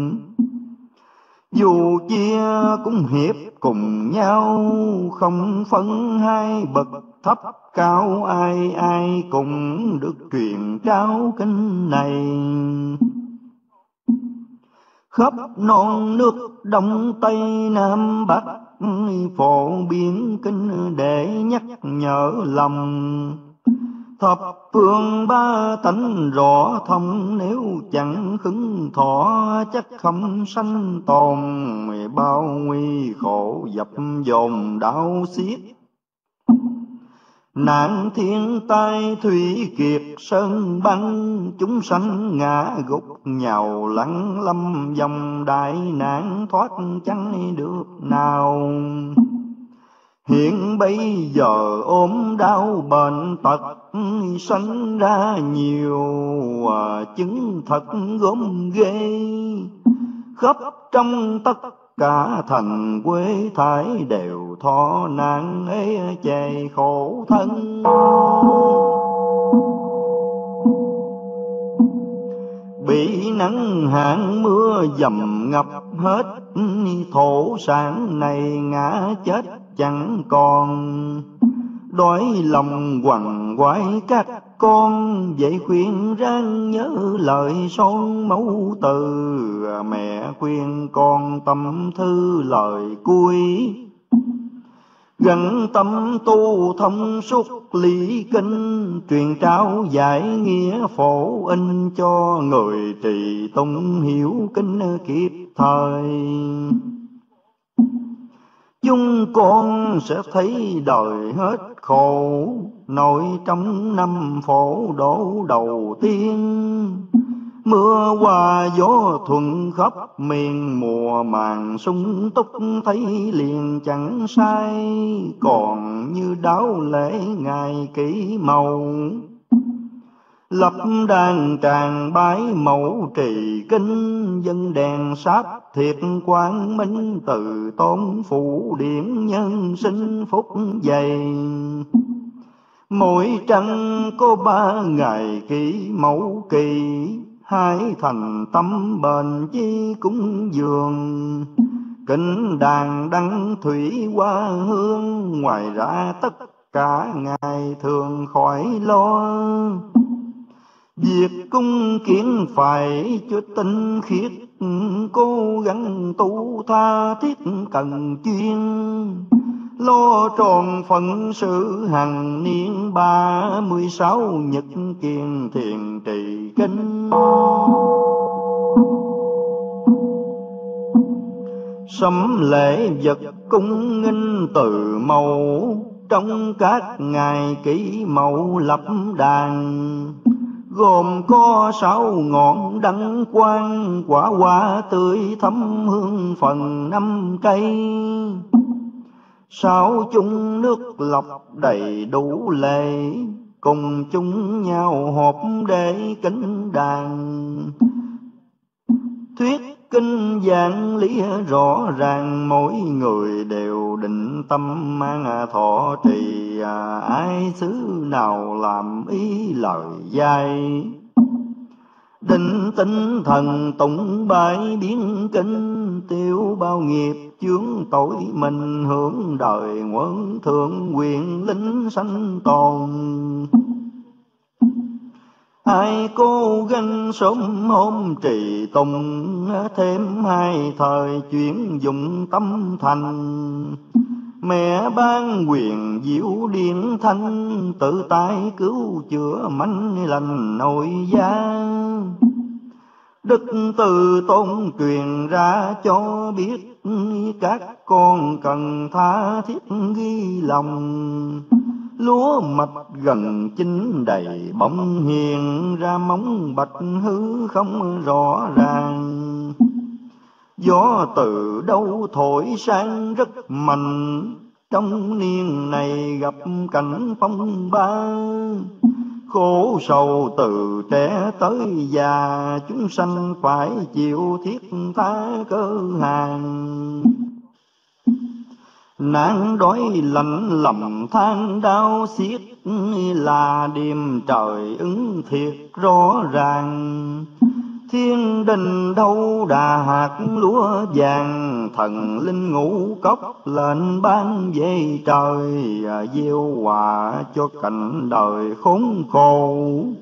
Speaker 1: Dù chia cũng hiệp cùng nhau, không phân hai bậc thấp cao. Ai ai cũng được truyền trao kinh này. Khắp non nước Đông Tây Nam Bắc, phổ biến kinh để nhắc nhở lòng. Thập phương ba tánh rõ thông, nếu chẳng khứng thọ chắc không sanh tồn. Bao nguy khổ dập dồn đau xiết, nạn thiên tai thủy kiệt sơn băng. Chúng sanh ngã gục nhào lặng lâm dòng đại nạn, thoát chẳng được nào. Hiện bây giờ ốm đau bệnh tật, sanh ra nhiều chứng thật gốm ghê. Khắp trong tất cả thành quê thải, đều thọ nạn ế chề khổ thân. Bị nắng hạn mưa dầm ngập hết, thổ sản này ngã chết chẳng còn. Đói lòng quằn quại các con, vậy khuyên ráng nhớ lời son mẫu từ. Mẹ khuyên con tâm thư lời cuối, gắn tâm tu thông suốt lý kinh. Truyền trao giải nghĩa phổ in, cho người trì tụng hiểu kinh kịp thời. chúng con sẽ thấy đời hết khổ. Nội trong năm phổ độ đầu tiên, mưa qua gió thuận khắp miền, mùa màng sung túc thấy liền chẳng sai. Còn như đáo lễ ngày kỷ màu, lập đàn tràng bái mẫu trì kinh. Dân đèn sáp thiệt quang minh, từ tôn phụ điển nhân sinh phúc dày. Mỗi trăng có ba ngày kỷ mẫu kỳ, hai thành tâm bền chi cúng dường. Kính đàn đăng thủy hoa hương, ngoài ra tất cả ngày thường khỏi lo. Việc cung kiến phải cho tinh khiết, cố gắng tu tha thiết cần chuyên. Lo tròn phận sự hằng niên, ba mươi sáu nhật kiền thiền trì kinh. Sắm lễ vật cung nghinh từ mẫu, trong các ngày kỷ mậu lập đàn. Gồm có sáu ngọn đăng quang, quả hoa tươi thấm hương phần năm cây. Sáu chung nước lọc đầy đủ lệ, cùng chung nhau họp để kính đàn. Thuyết kinh giảng lý rõ ràng, mỗi người đều định tâm mang thọ trì. Ai xứ nào làm ý lời dạy, định tinh thần tụng bái biến kinh. Tiêu bao nghiệp chướng tội mình, hưởng đời nguồn thượng quyền linh sanh tồn. Ai cố gắng sớm hôm trì tùng, thêm hai thời chuyển dụng tâm thành. Mẹ ban quyền diệu điển thanh, tự tay cứu chữa manh lành nội gia. Đức từ tôn truyền ra cho biết, các con cần tha thiết ghi lòng. Lúa mạch gần chín đầy bỗng hiện ra, móng bạch hư không rõ ràng. Gió từ đâu thổi sang rất mạnh, trong niên này gặp cảnh phong ba. Khổ sầu từ trẻ tới già, chúng sanh phải chịu thiết tha cơ hàng. Nạn đói lạnh lầm than đau xiết, là điềm trời ứng thiệt rõ ràng. Thiên đình đâu đà hạt lúa vàng, thần linh ngũ cốc lên ban về trời. Gieo hòa cho cảnh đời khốn khổ,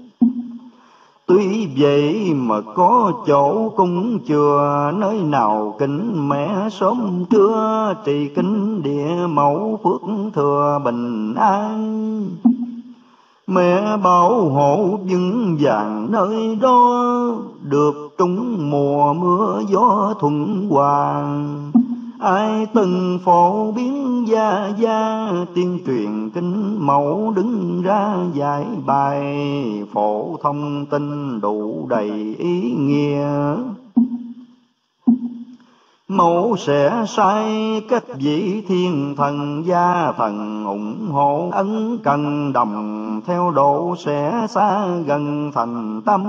Speaker 1: tuy vậy mà có chỗ cung chùa. Nơi nào kính mẹ sớm trưa, trì kính địa mẫu phước thừa bình an. Mẹ bảo hộ vững vàng nơi đó, được trúng mùa mưa gió thuận hòa. Ai từng phổ biến gia gia, tiên truyền kinh mẫu đứng ra giải bài. Phổ thông tin đủ đầy ý nghĩa, mẫu sẽ sai các vị thiên thần gia thần ủng hộ. Ấn cần đồng theo độ sẽ xa gần thành tâm.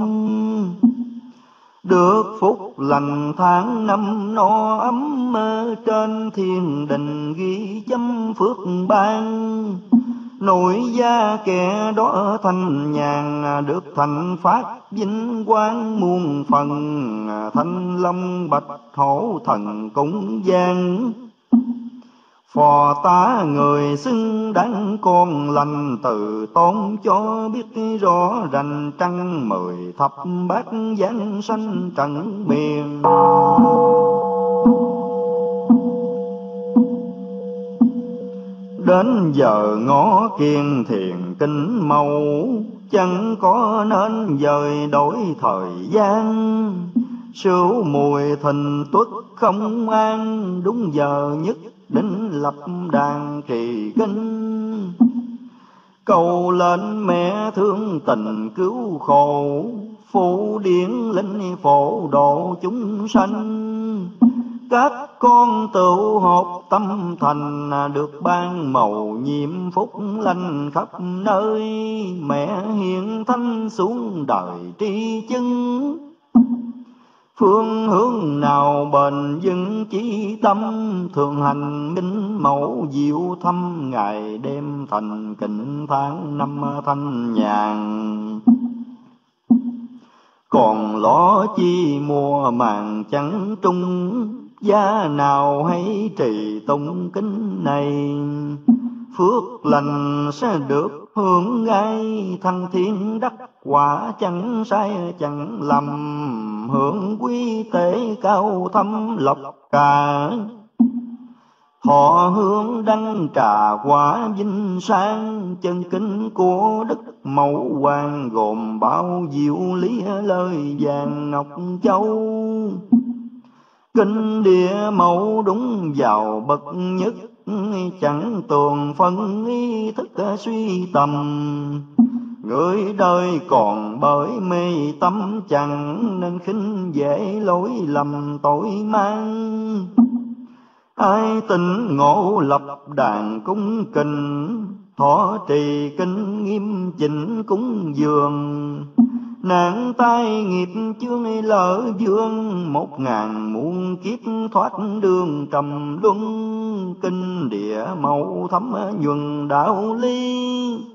Speaker 1: Được phúc lành tháng năm no ấm, trên thiên đình ghi chấm phước ban. Nội gia kẻ đó thanh nhàn, được thành phát vinh quang muôn phần. Thanh long bạch hổ thần cúng giang, phò tá người xứng đáng con lành. Từ tôn cho biết rõ rành, trăng mười thập bát giáng sanh trần miền. Đến giờ ngõ kiên thiền kinh màu, chẳng có nên dời đổi thời gian. Sửu mùi thình tuất không an, đúng giờ nhất đính lập đàn trì kinh. Cầu lên mẹ thương tình cứu khổ, phụ điển linh phổ độ chúng sanh. Các con tự hợp tâm thành, được ban mầu nhiệm phúc lành khắp nơi. Mẹ hiện thánh xuống đời tri chứng, phương hướng nào bền vững chí tâm. Thường hành minh mẫu diệu thâm, ngày đêm thành kính tháng năm thanh nhàn. Còn lo chi mùa màng trắng trung, gia nào hãy trì tụng kinh này. Phước lành sẽ được hưởng ngay, thăng thiên đắc quả chẳng sai chẳng lầm. Hưởng quý tế cao thâm lộc cả, thọ hương đăng trà quả vinh sang. Chân kinh của Đức Mẫu Hoàng, gồm bao diệu lý lời vàng ngọc châu. Kinh địa mẫu đúng vào bậc nhất, chẳng tường phân ý thức suy tầm. Người đời còn bởi mê tâm, chẳng nên khinh dễ lỗi lầm tội mang. Ai tin ngộ lập đàn cung kính, thọ trì kinh nghiêm chỉnh cúng dường. Nạn tai nghiệp chướng lỡ vương, một ngàn muôn kiếp thoát đường trầm luân. Kinh địa mẫu thấm nhuần đạo lý,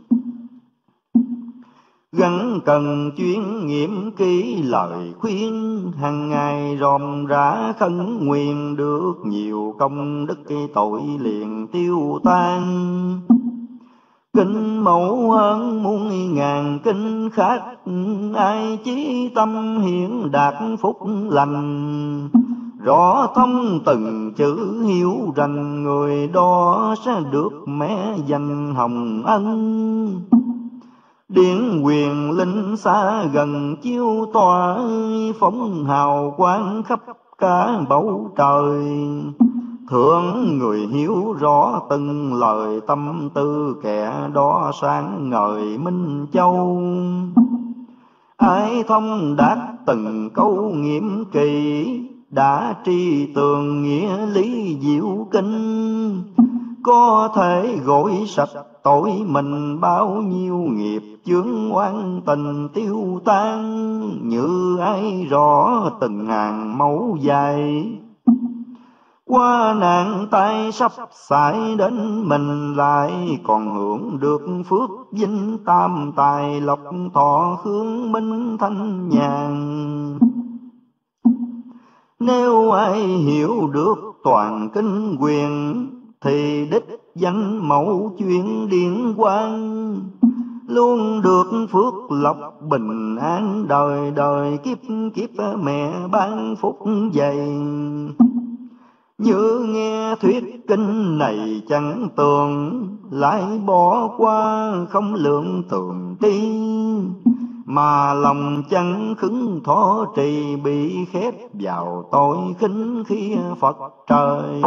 Speaker 1: gắn cần chuyên nghiệm kỹ lời khuyên. Hằng ngày ròm rã khấn nguyện, được nhiều công đức tội liền tiêu tan. Kinh mẫu hơn muôn ngàn kinh khác, ai chí tâm hiện đạt phúc lành. Rõ thông từng chữ hiếu rành, người đó sẽ được mẹ dành hồng ân. Điển quyền linh xa gần chiếu tỏa, phóng hào quang khắp cả bầu trời. Thượng người hiếu rõ từng lời tâm tư, kẻ đó sáng ngời minh châu. Ai thông đạt từng câu nghiệm kỳ, đã tri tường nghĩa lý diệu kinh. Có thể gội sạch tội mình, bao nhiêu nghiệp chướng oan tình tiêu tan. Như ai rõ từng hàng mẫu dài, qua nạn tai sắp xảy đến mình, lại còn hưởng được phước vinh tam tài lộc thọ hương minh thanh nhàn. Nếu ai hiểu được toàn kinh quyền, thì đích danh mẫu chuyên điển quang. Luôn được phước lộc bình an, đời đời kiếp kiếp mẹ ban phúc dày. Như nghe thuyết kinh này chẳng tường, lại bỏ qua không lượng tường tri. Mà lòng chẳng khứng thọ trì, bị khép vào tội khinh khi Phật trời.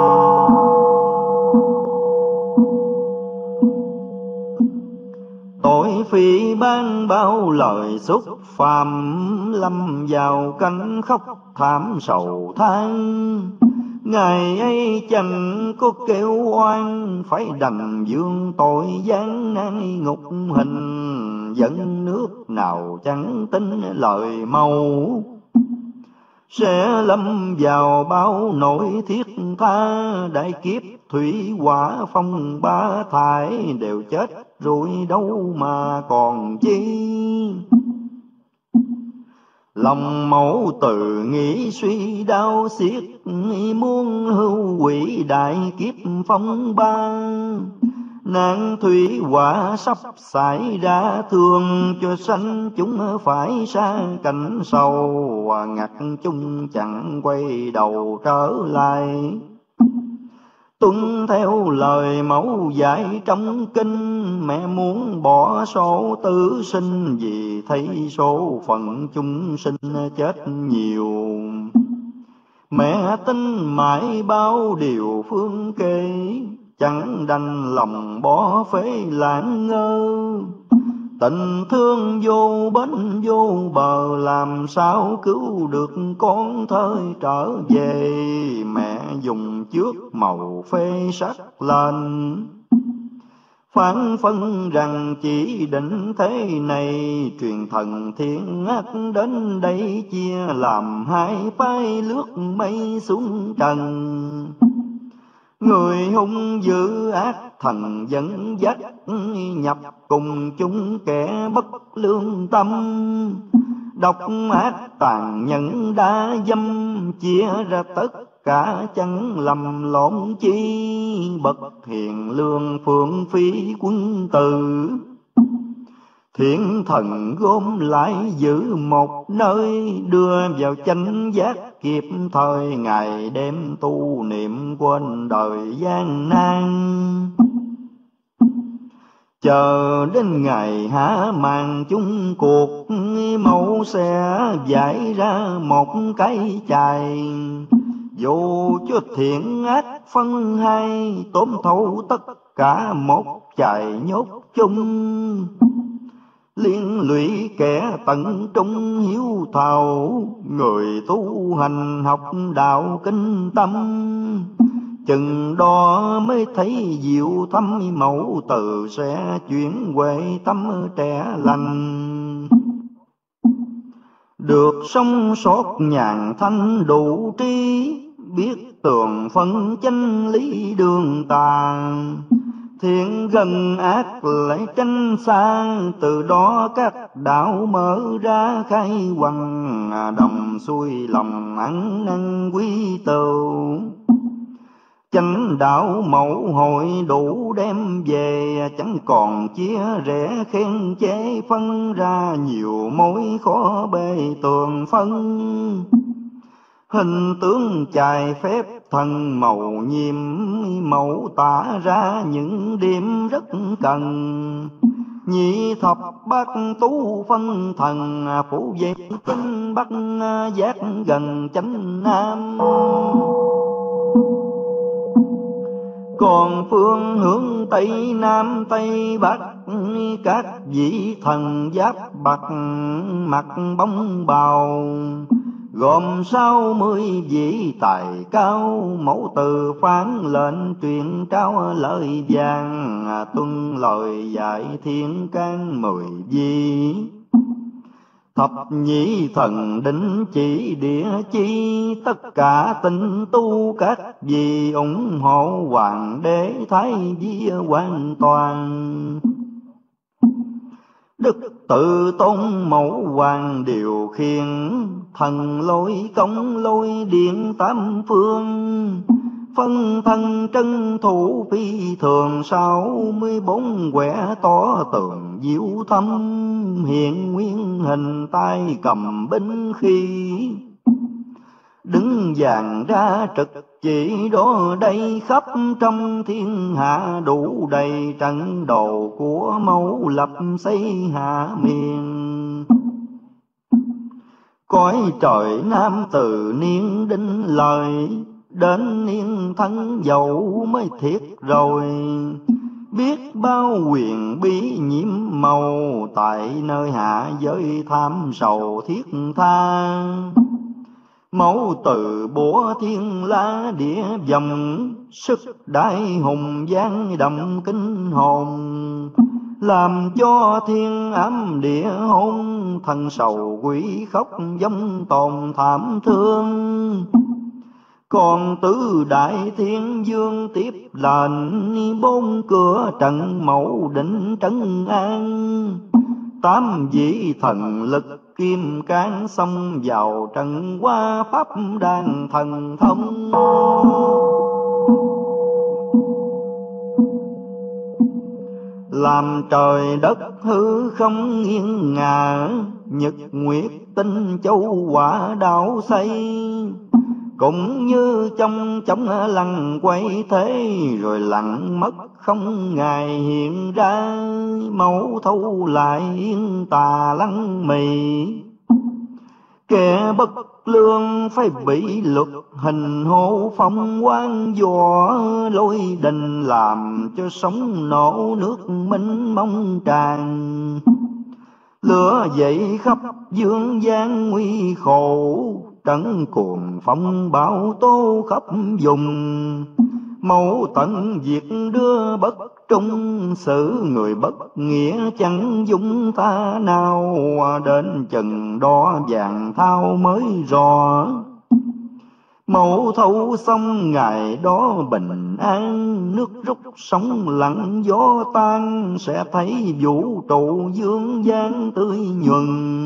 Speaker 1: Tội phi ban bao lời xúc phạm, lâm vào cánh khóc thảm sầu than. Ngày ấy chẳng có kêu oan, phải đành dương tội gian nan ngục hình. Dẫn nước nào chẳng tin lời màu, sẽ lâm vào bao nỗi thiết tha. Đại kiếp thủy hỏa phong ba thải, đều chết rồi đâu mà còn chi. Lòng mẫu từ nghĩ suy đau xiết, muốn hưu quỷ đại kiếp phong ba. Nạn thủy hỏa sắp xảy ra, thương cho sanh chúng phải xa cảnh sâu. Ngặt chúng chẳng quay đầu trở lại, tuân theo lời mẫu dạy trong kinh. Mẹ muốn bỏ số tử sinh, vì thấy số phận chúng sinh chết nhiều. Mẹ tin mãi bao điều phương kê, chẳng đành lòng bỏ phế lãng ngơ. Tình thương vô bến vô bờ, làm sao cứu được con thời trở về. Mẹ dùng trước màu phê sắc lên, phán phân rằng chỉ định thế này. Truyền thần thiên ác đến đây, chia làm hai phái lướt mây xuống trần. Người hung dữ ác thần dẫn dắt, nhập cùng chúng kẻ bất lương tâm. Độc ác tàn nhẫn đã dâm, chia ra tất cả chẳng lầm lộn chi. Bậc hiền lương phượng phi quân tử, thiên thần gom lại giữ một nơi. Đưa vào chánh giác kịp thời, ngày đêm tu niệm quên đời gian nan. Chờ đến ngày há màn chung cuộc, mẫu sẽ giải ra một cái chài. Dù cho thiện ác phân hai, tóm thấu tất cả một chài nhốt chung. Liên lụy kẻ tận trung hiếu thảo, người tu hành học đạo kinh tâm. Chừng đó mới thấy diệu thâm, mẫu từ sẽ chuyển huệ tâm trẻ lành. Được sống sót nhàn thanh đủ trí, biết tường phân chánh lý đường tà. Thiện gần ác lại tránh xa, từ đó các đạo mở ra khai hoằng. Đồng xuôi lòng ăn năn quý tâu, chánh đạo mẫu hội đủ đem về. Chẳng còn chia rẽ khen chế, phân ra nhiều mối khó bề tường phân. Hình tướng chài phép thần màu nhiệm, mẫu tả ra những điểm rất cần. Nhị thập bát tú phân thần, phủ về tinh bắc giác gần chánh nam. Còn phương hướng tây nam tây bắc, các vị thần giáp bạc mặt bóng bào. Gồm sáu mươi vị tài cao, mẫu từ phán lệnh truyền trao lời vàng. Tuân lời dạy thiên can mười vi, thập nhị thần đỉnh chỉ địa chi. Tất cả tinh tu các vị ủng hộ hoàng đế thái vi hoàn toàn. Đức tự tôn mẫu hoàng điều khiển, thần lôi công lôi điện tám phương. Phân thân trân thủ phi thường, sáu mươi bốn quẻ tỏ tường diệu thâm. Hiện nguyên hình tay cầm binh khí, đứng dàn ra trực chỉ đó đây. Khắp trong thiên hạ đủ đầy, trận đồ của mẫu lập xây hạ miền. Cõi trời nam từ niên đinh lời, đến niên thân dậu mới thiệt rồi. Biết bao quyền bí nhiễm màu, tại nơi hạ giới tham sầu thiết tha. Mẫu từ bủa thiên la địa vòng, sức đại hùng giang đậm kinh hồn. Làm cho thiên ám địa hôn, thần sầu quỷ khóc giống tồn thảm thương. Còn tứ đại thiên dương tiếp lệnh, bốn cửa trận mẫu định trấn an. Tám vị thần lực kim cang, xông vào trận qua pháp đàn thần thông. Làm trời đất hư không nghiêng ngả, nhật nguyệt tinh châu quả đạo xây. Cũng như trong chóng lăn quay thế, rồi lặng mất không ngày hiện ra. Mẫu thâu lại yên tà lăng mì, Kẻ bất lương phải bị luật hình hộ phong quan võ, lôi đình làm cho sóng nổ nước mênh mông tràn. Lửa dậy khắp dương gian nguy khổ, trấn cuồng phong bão tố khắp vùng. Mẫu tận diệt đưa bất trung, xử người bất nghĩa chẳng dung tha nào. Đến chừng đó vàng thao mới rõ, mẫu thâu xong ngày đó bình an. Nước rút sóng lặng gió tan, sẽ thấy vũ trụ dương gian tươi nhuần.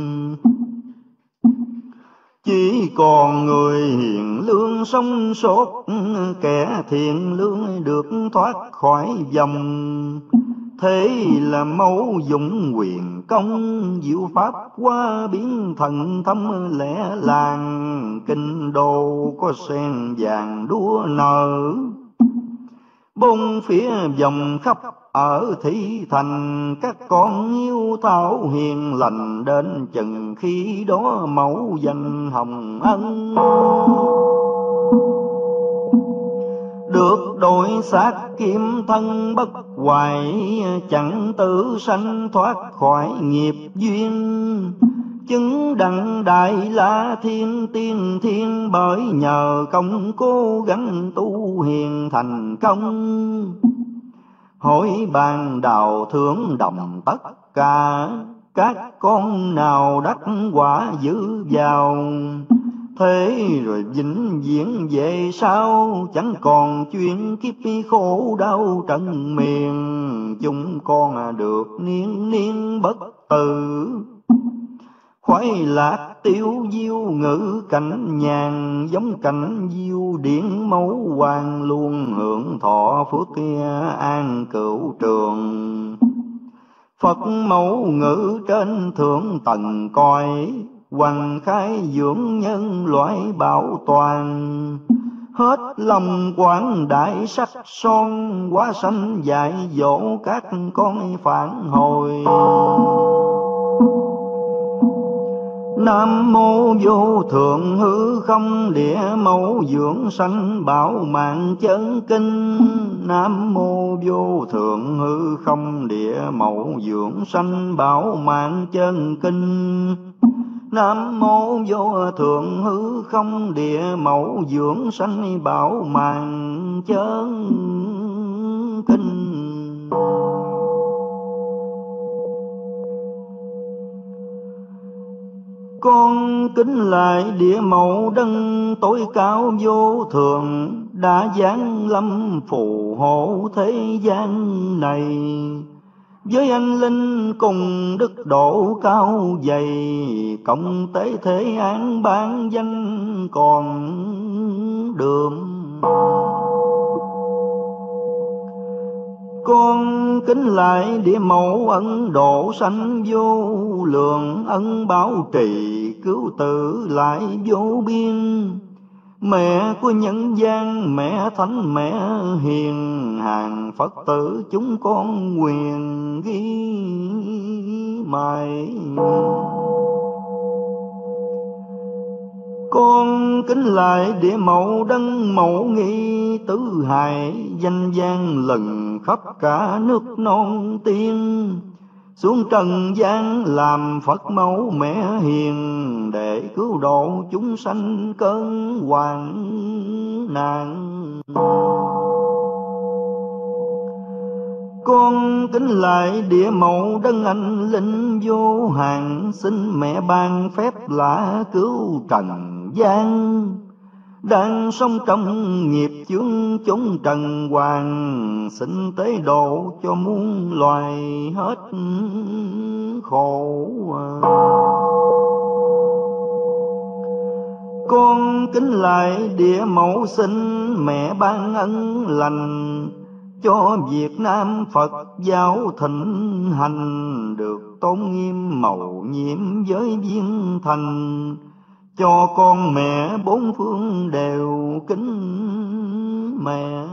Speaker 1: Chỉ còn người hiền lương sống sót, kẻ thiện lương được thoát khỏi vòng. Thế là mẫu dụng quyền công, diệu pháp qua biến thần thâm lẽ làng. Kinh đô có sen vàng đua nở, bốn phía vòng khắp ở thị thành. Các con yêu thảo hiền lành, đến chừng khi đó mẫu danh hồng ân. Được đổi xác kim thân bất hoại, chẳng tử sanh thoát khỏi nghiệp duyên. Chứng đặng đại la thiên tiên thiên, bởi nhờ công cố gắng tu hiền thành công. Hỏi bàn đào thưởng đồng tất cả, các con nào đắc quả giữ vào. Thế rồi vĩnh viễn về sau, chẳng còn chuyện kiếp khổ đau trần miền. Chúng con được niên niên bất tử, khoái lạc tiêu diêu ngữ cảnh nhàn. Giống cảnh diêu điển mẫu hoàng, luôn hưởng thọ phước an cửu trường. Phật mẫu ngữ trên thượng tầng coi, hoàng khai dưỡng nhân loại bảo toàn. Hết lòng quảng đại sắc son, quá sanh dạy dỗ các con phản hồi. Nam mô vô thượng hư không địa mẫu dưỡng sanh bảo mạng chân kinh. Nam mô vô thượng hư không địa mẫu dưỡng sanh bảo mạng chân kinh. Nam mô vô thượng hư không địa mẫu dưỡng sanh bảo mạng chân kinh. Con kính lại địa mẫu đấng tối cao vô thượng, đã giáng lâm phù hộ thế gian này. Với anh linh cùng đức độ cao dày, cộng tế thế án ban danh còn đường. Con kính lại địa mẫu ân độ sanh vô lượng, ân bảo trì cứu tử lại vô biên. Mẹ của nhân gian, mẹ thánh mẹ hiền, hàng Phật tử chúng con quyền ghi mãi. Con kính lại địa mẫu đấng mẫu nghi tứ hài, danh gian lần khắp cả nước non tiên. Xuống trần gian làm Phật mẫu mẹ hiền, để cứu độ chúng sanh cơn hoạn nạn. Con kính lại địa mẫu đấng anh linh vô hạn, xin mẹ ban phép lạ cứu trần gian. Đang sống trong nghiệp chướng chốn trần hoàng, xin tế độ cho muôn loài hết khổ. Con kính lại địa mẫu xin mẹ ban ân lành, cho Việt Nam Phật giáo thịnh hành, được tôn nghiêm mầu nhiệm với viên thành. Cho con mẹ bốn phương đều kính mẹ.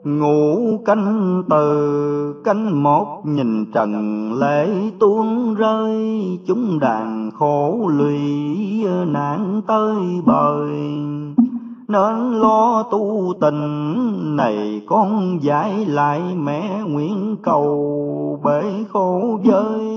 Speaker 1: Ngủ canh từ canh một nhìn trần lệ tuôn rơi, chúng đàn khổ lụy nạn tới bời. Nên lo tu tình này con dạy lại mẹ nguyện cầu bể khổ vơi.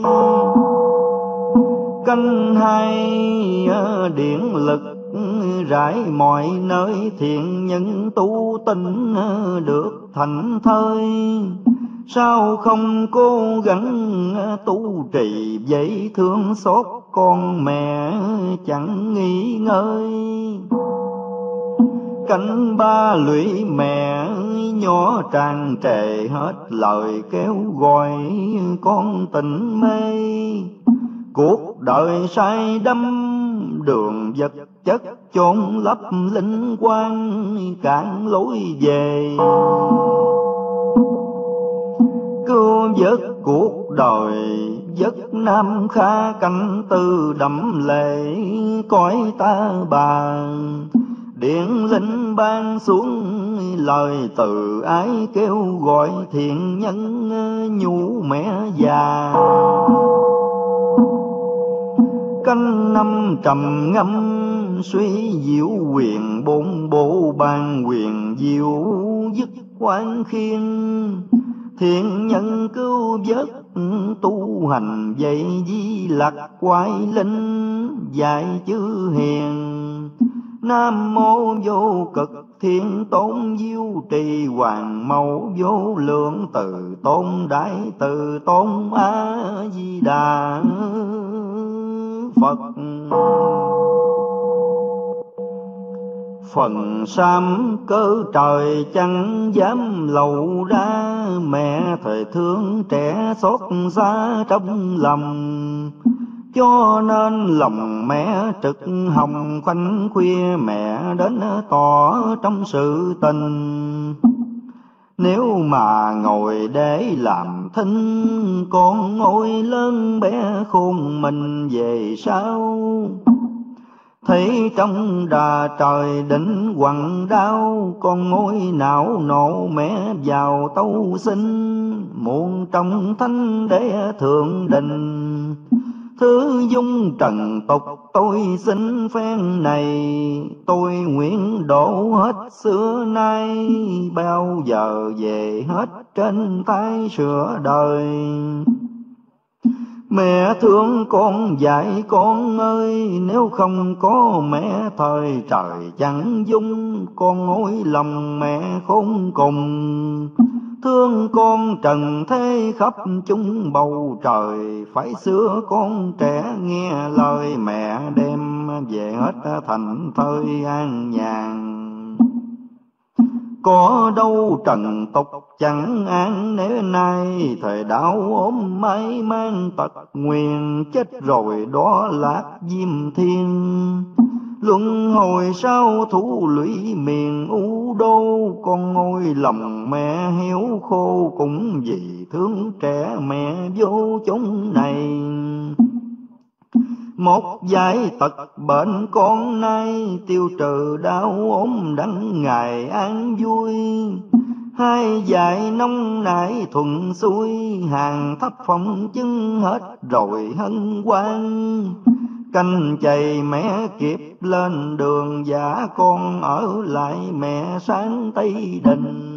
Speaker 1: Canh hai điện lực rải mọi nơi, thiện nhân tu tinh được thành thơi. Sao không cố gắng tu trì vậy, thương xót con mẹ chẳng nghỉ ngơi. Cánh ba lụy mẹ nhỏ tràn trề hết lời kéo gọi con tỉnh mê. Cuộc đời say đắm đường vật chất, chốn lấp linh quang cản lối về. Cứu vớt cuộc đời giấc Nam Kha, cảnh tư đậm lệ cõi ta bà. Điện linh ban xuống lời từ ái, kêu gọi thiện nhân nhủ mẹ già. Canh năm trầm ngâm suy diệu quyền, bốn bộ ban quyền diệu dứt quan khiên. Thiện nhân cứu vớt tu hành dạy di lạc quái linh, dạy chữ hiền. Nam mô vô cực thiên tôn diêu trì hoàng mẫu, vô lượng từ tôn đại từ tôn A Di Đà Phật. Phần sám cơ trời chẳng dám lầu ra, mẹ thời thương trẻ xót xa trong lòng. Cho nên lòng mẹ trực hồng khoanh khuya, mẹ đến tỏ trong sự tình. Nếu mà ngồi để làm thinh, con ngồi lớn bé khôn mình về sau. Thấy trong đà trời đỉnh quằn đau, con ngôi não nộ mẹ vào tâu xin. Muôn trong thánh đế thượng đình, thứ dung trần tục tôi xin phen này. Tôi nguyện đổ hết xưa nay, bao giờ về hết trên tay sửa đời. Mẹ thương con dạy con ơi, nếu không có mẹ thời trời chẳng dung. Con ngồi lòng mẹ khốn cùng, thương con trần thế khắp chung bầu trời. Phải xưa con trẻ nghe lời mẹ, đem về hết thành thơi an nhàn. Có đâu trần tục chẳng an, nếu nay thời đạo ốm may mang tật nguyền. Chết rồi đó lạc diêm thiên, luân hồi sau thủ lũy miền u đô. Con ngôi lòng mẹ héo khô, cũng vì thương trẻ mẹ vô chốn này. Một giải tật bệnh con nay, tiêu trừ đau ốm đắng ngày an vui. Hai dạy nông nải thuận xuôi, hàng thấp phong chứng hết rồi hân hoan. Canh chày mẹ kịp lên đường, giả con ở lại mẹ sáng Tây Đình.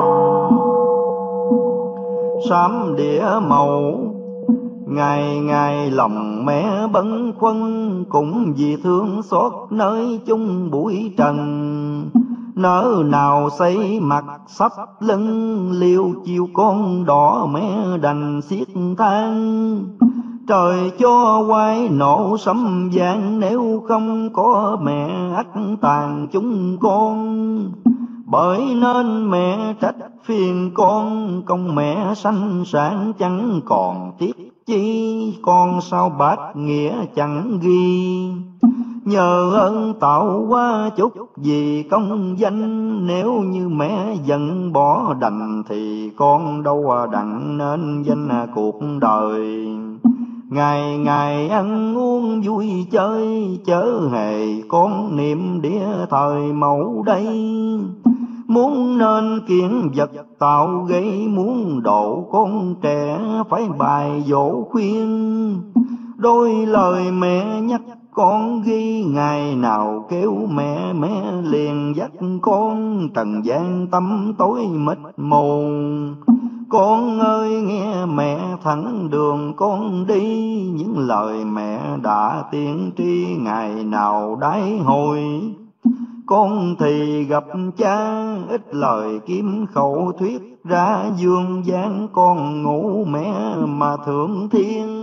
Speaker 1: Sám đĩa màu ngày ngày lòng mẹ bấn khuâng, cũng vì thương xót nơi chung bụi trần. Nỡ nào xây mặt sắp lưng, liêu chiều con đỏ mẹ đành xiết than. Trời cho quay nổ sấm vang, nếu không có mẹ ắt tàn chúng con. Bởi nên mẹ trách phiền con, công mẹ sanh sản chẳng còn tiếc chi. Con sao bát nghĩa chẳng ghi, nhờ ơn tạo hóa chút vì công danh. Nếu như mẹ giận bỏ đành, thì con đâu đặng nên danh cuộc đời. Ngày ngày ăn uống vui chơi, chớ hề con niệm đĩa thời mẫu đây. Muốn nên kiến vật tạo gây muốn độ con trẻ phải bài dỗ khuyên. Đôi lời mẹ nhắc con ghi, ngày nào kêu mẹ mẹ liền dắt con. Trần gian tâm tối mịt mù, con ơi nghe mẹ thẳng đường con đi. Những lời mẹ đã tiên tri ngày nào đái hồi. Con thì gặp cha ít lời kiếm khẩu thuyết ra dương gian. Con ngủ mẹ mà thượng thiên.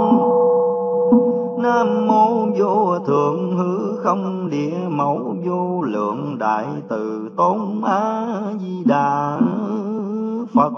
Speaker 1: Nam mô vô thượng hư không địa mẫu vô lượng đại từ tôn A Di Đà Phật.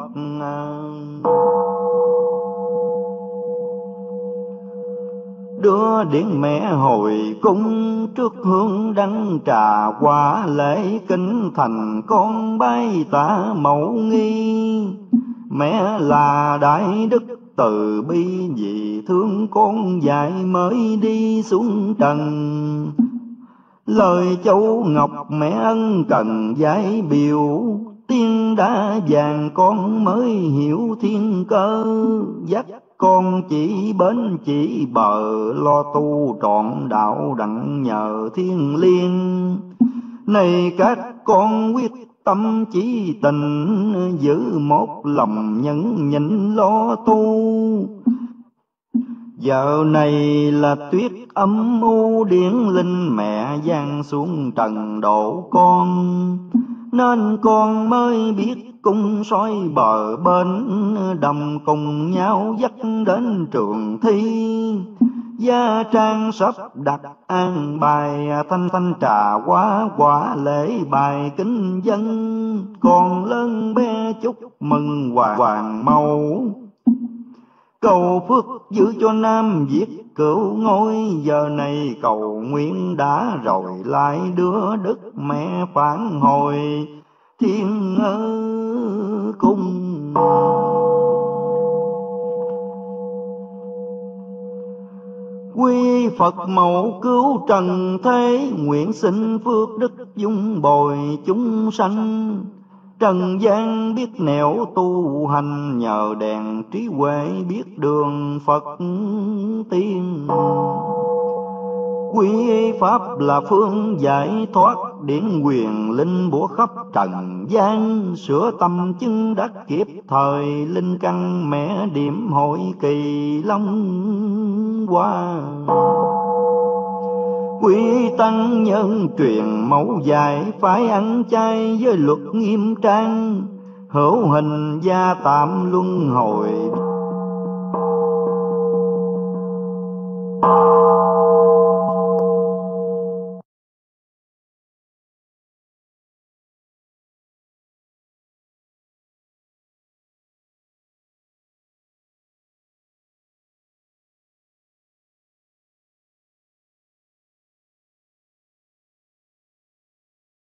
Speaker 1: Đưa điện mẹ hồi cung, trước hương đăng trà quả lễ kính thành. Con bái tạ mẫu nghi, mẹ là đại đức từ bi. Vì thương con dạy mới đi xuống trần. Lời châu ngọc mẹ ân cần dạy biểu. Tiên đã vàng con mới hiểu thiên cơ. Dắt con chỉ bến chỉ bờ, lo tu trọn đạo đặng nhờ thiên liêng. Này các con quyết tâm chỉ tình, giữ một lòng nhẫn nhịn lo tu. Giờ này là tuyết âm u, điển linh mẹ giáng xuống trần độ con. Nên con mới biết cung soi bờ bên, đồng cùng nhau dắt đến trường thi. Gia trang sắp đặt an bài, thanh thanh trà quá quả lễ bài kính dân. Còn lớn bé chúc mừng hoàng hoàng mẫu, cầu phước giữ cho Nam Việt cửu ngôi. Giờ này cầu nguyện đã rồi, lại đưa đức mẹ phản hồi thiên cung. Quy Phật mẫu cứu trần thế, nguyện xin phước đức dung bồi chúng sanh. Trần gian biết nẻo tu hành, nhờ đèn trí huệ biết đường Phật tiên. Quy Pháp là phương giải thoát, điển quyền linh bủa khắp trần gian. Sửa tâm chứng đắc kịp thời, linh căn mẹ điểm hội kỳ long hoa. Quy tăng nhân truyền mẫu dạy, phải ăn chay với luật nghiêm trang. Hữu hình gia tạm luân hồi.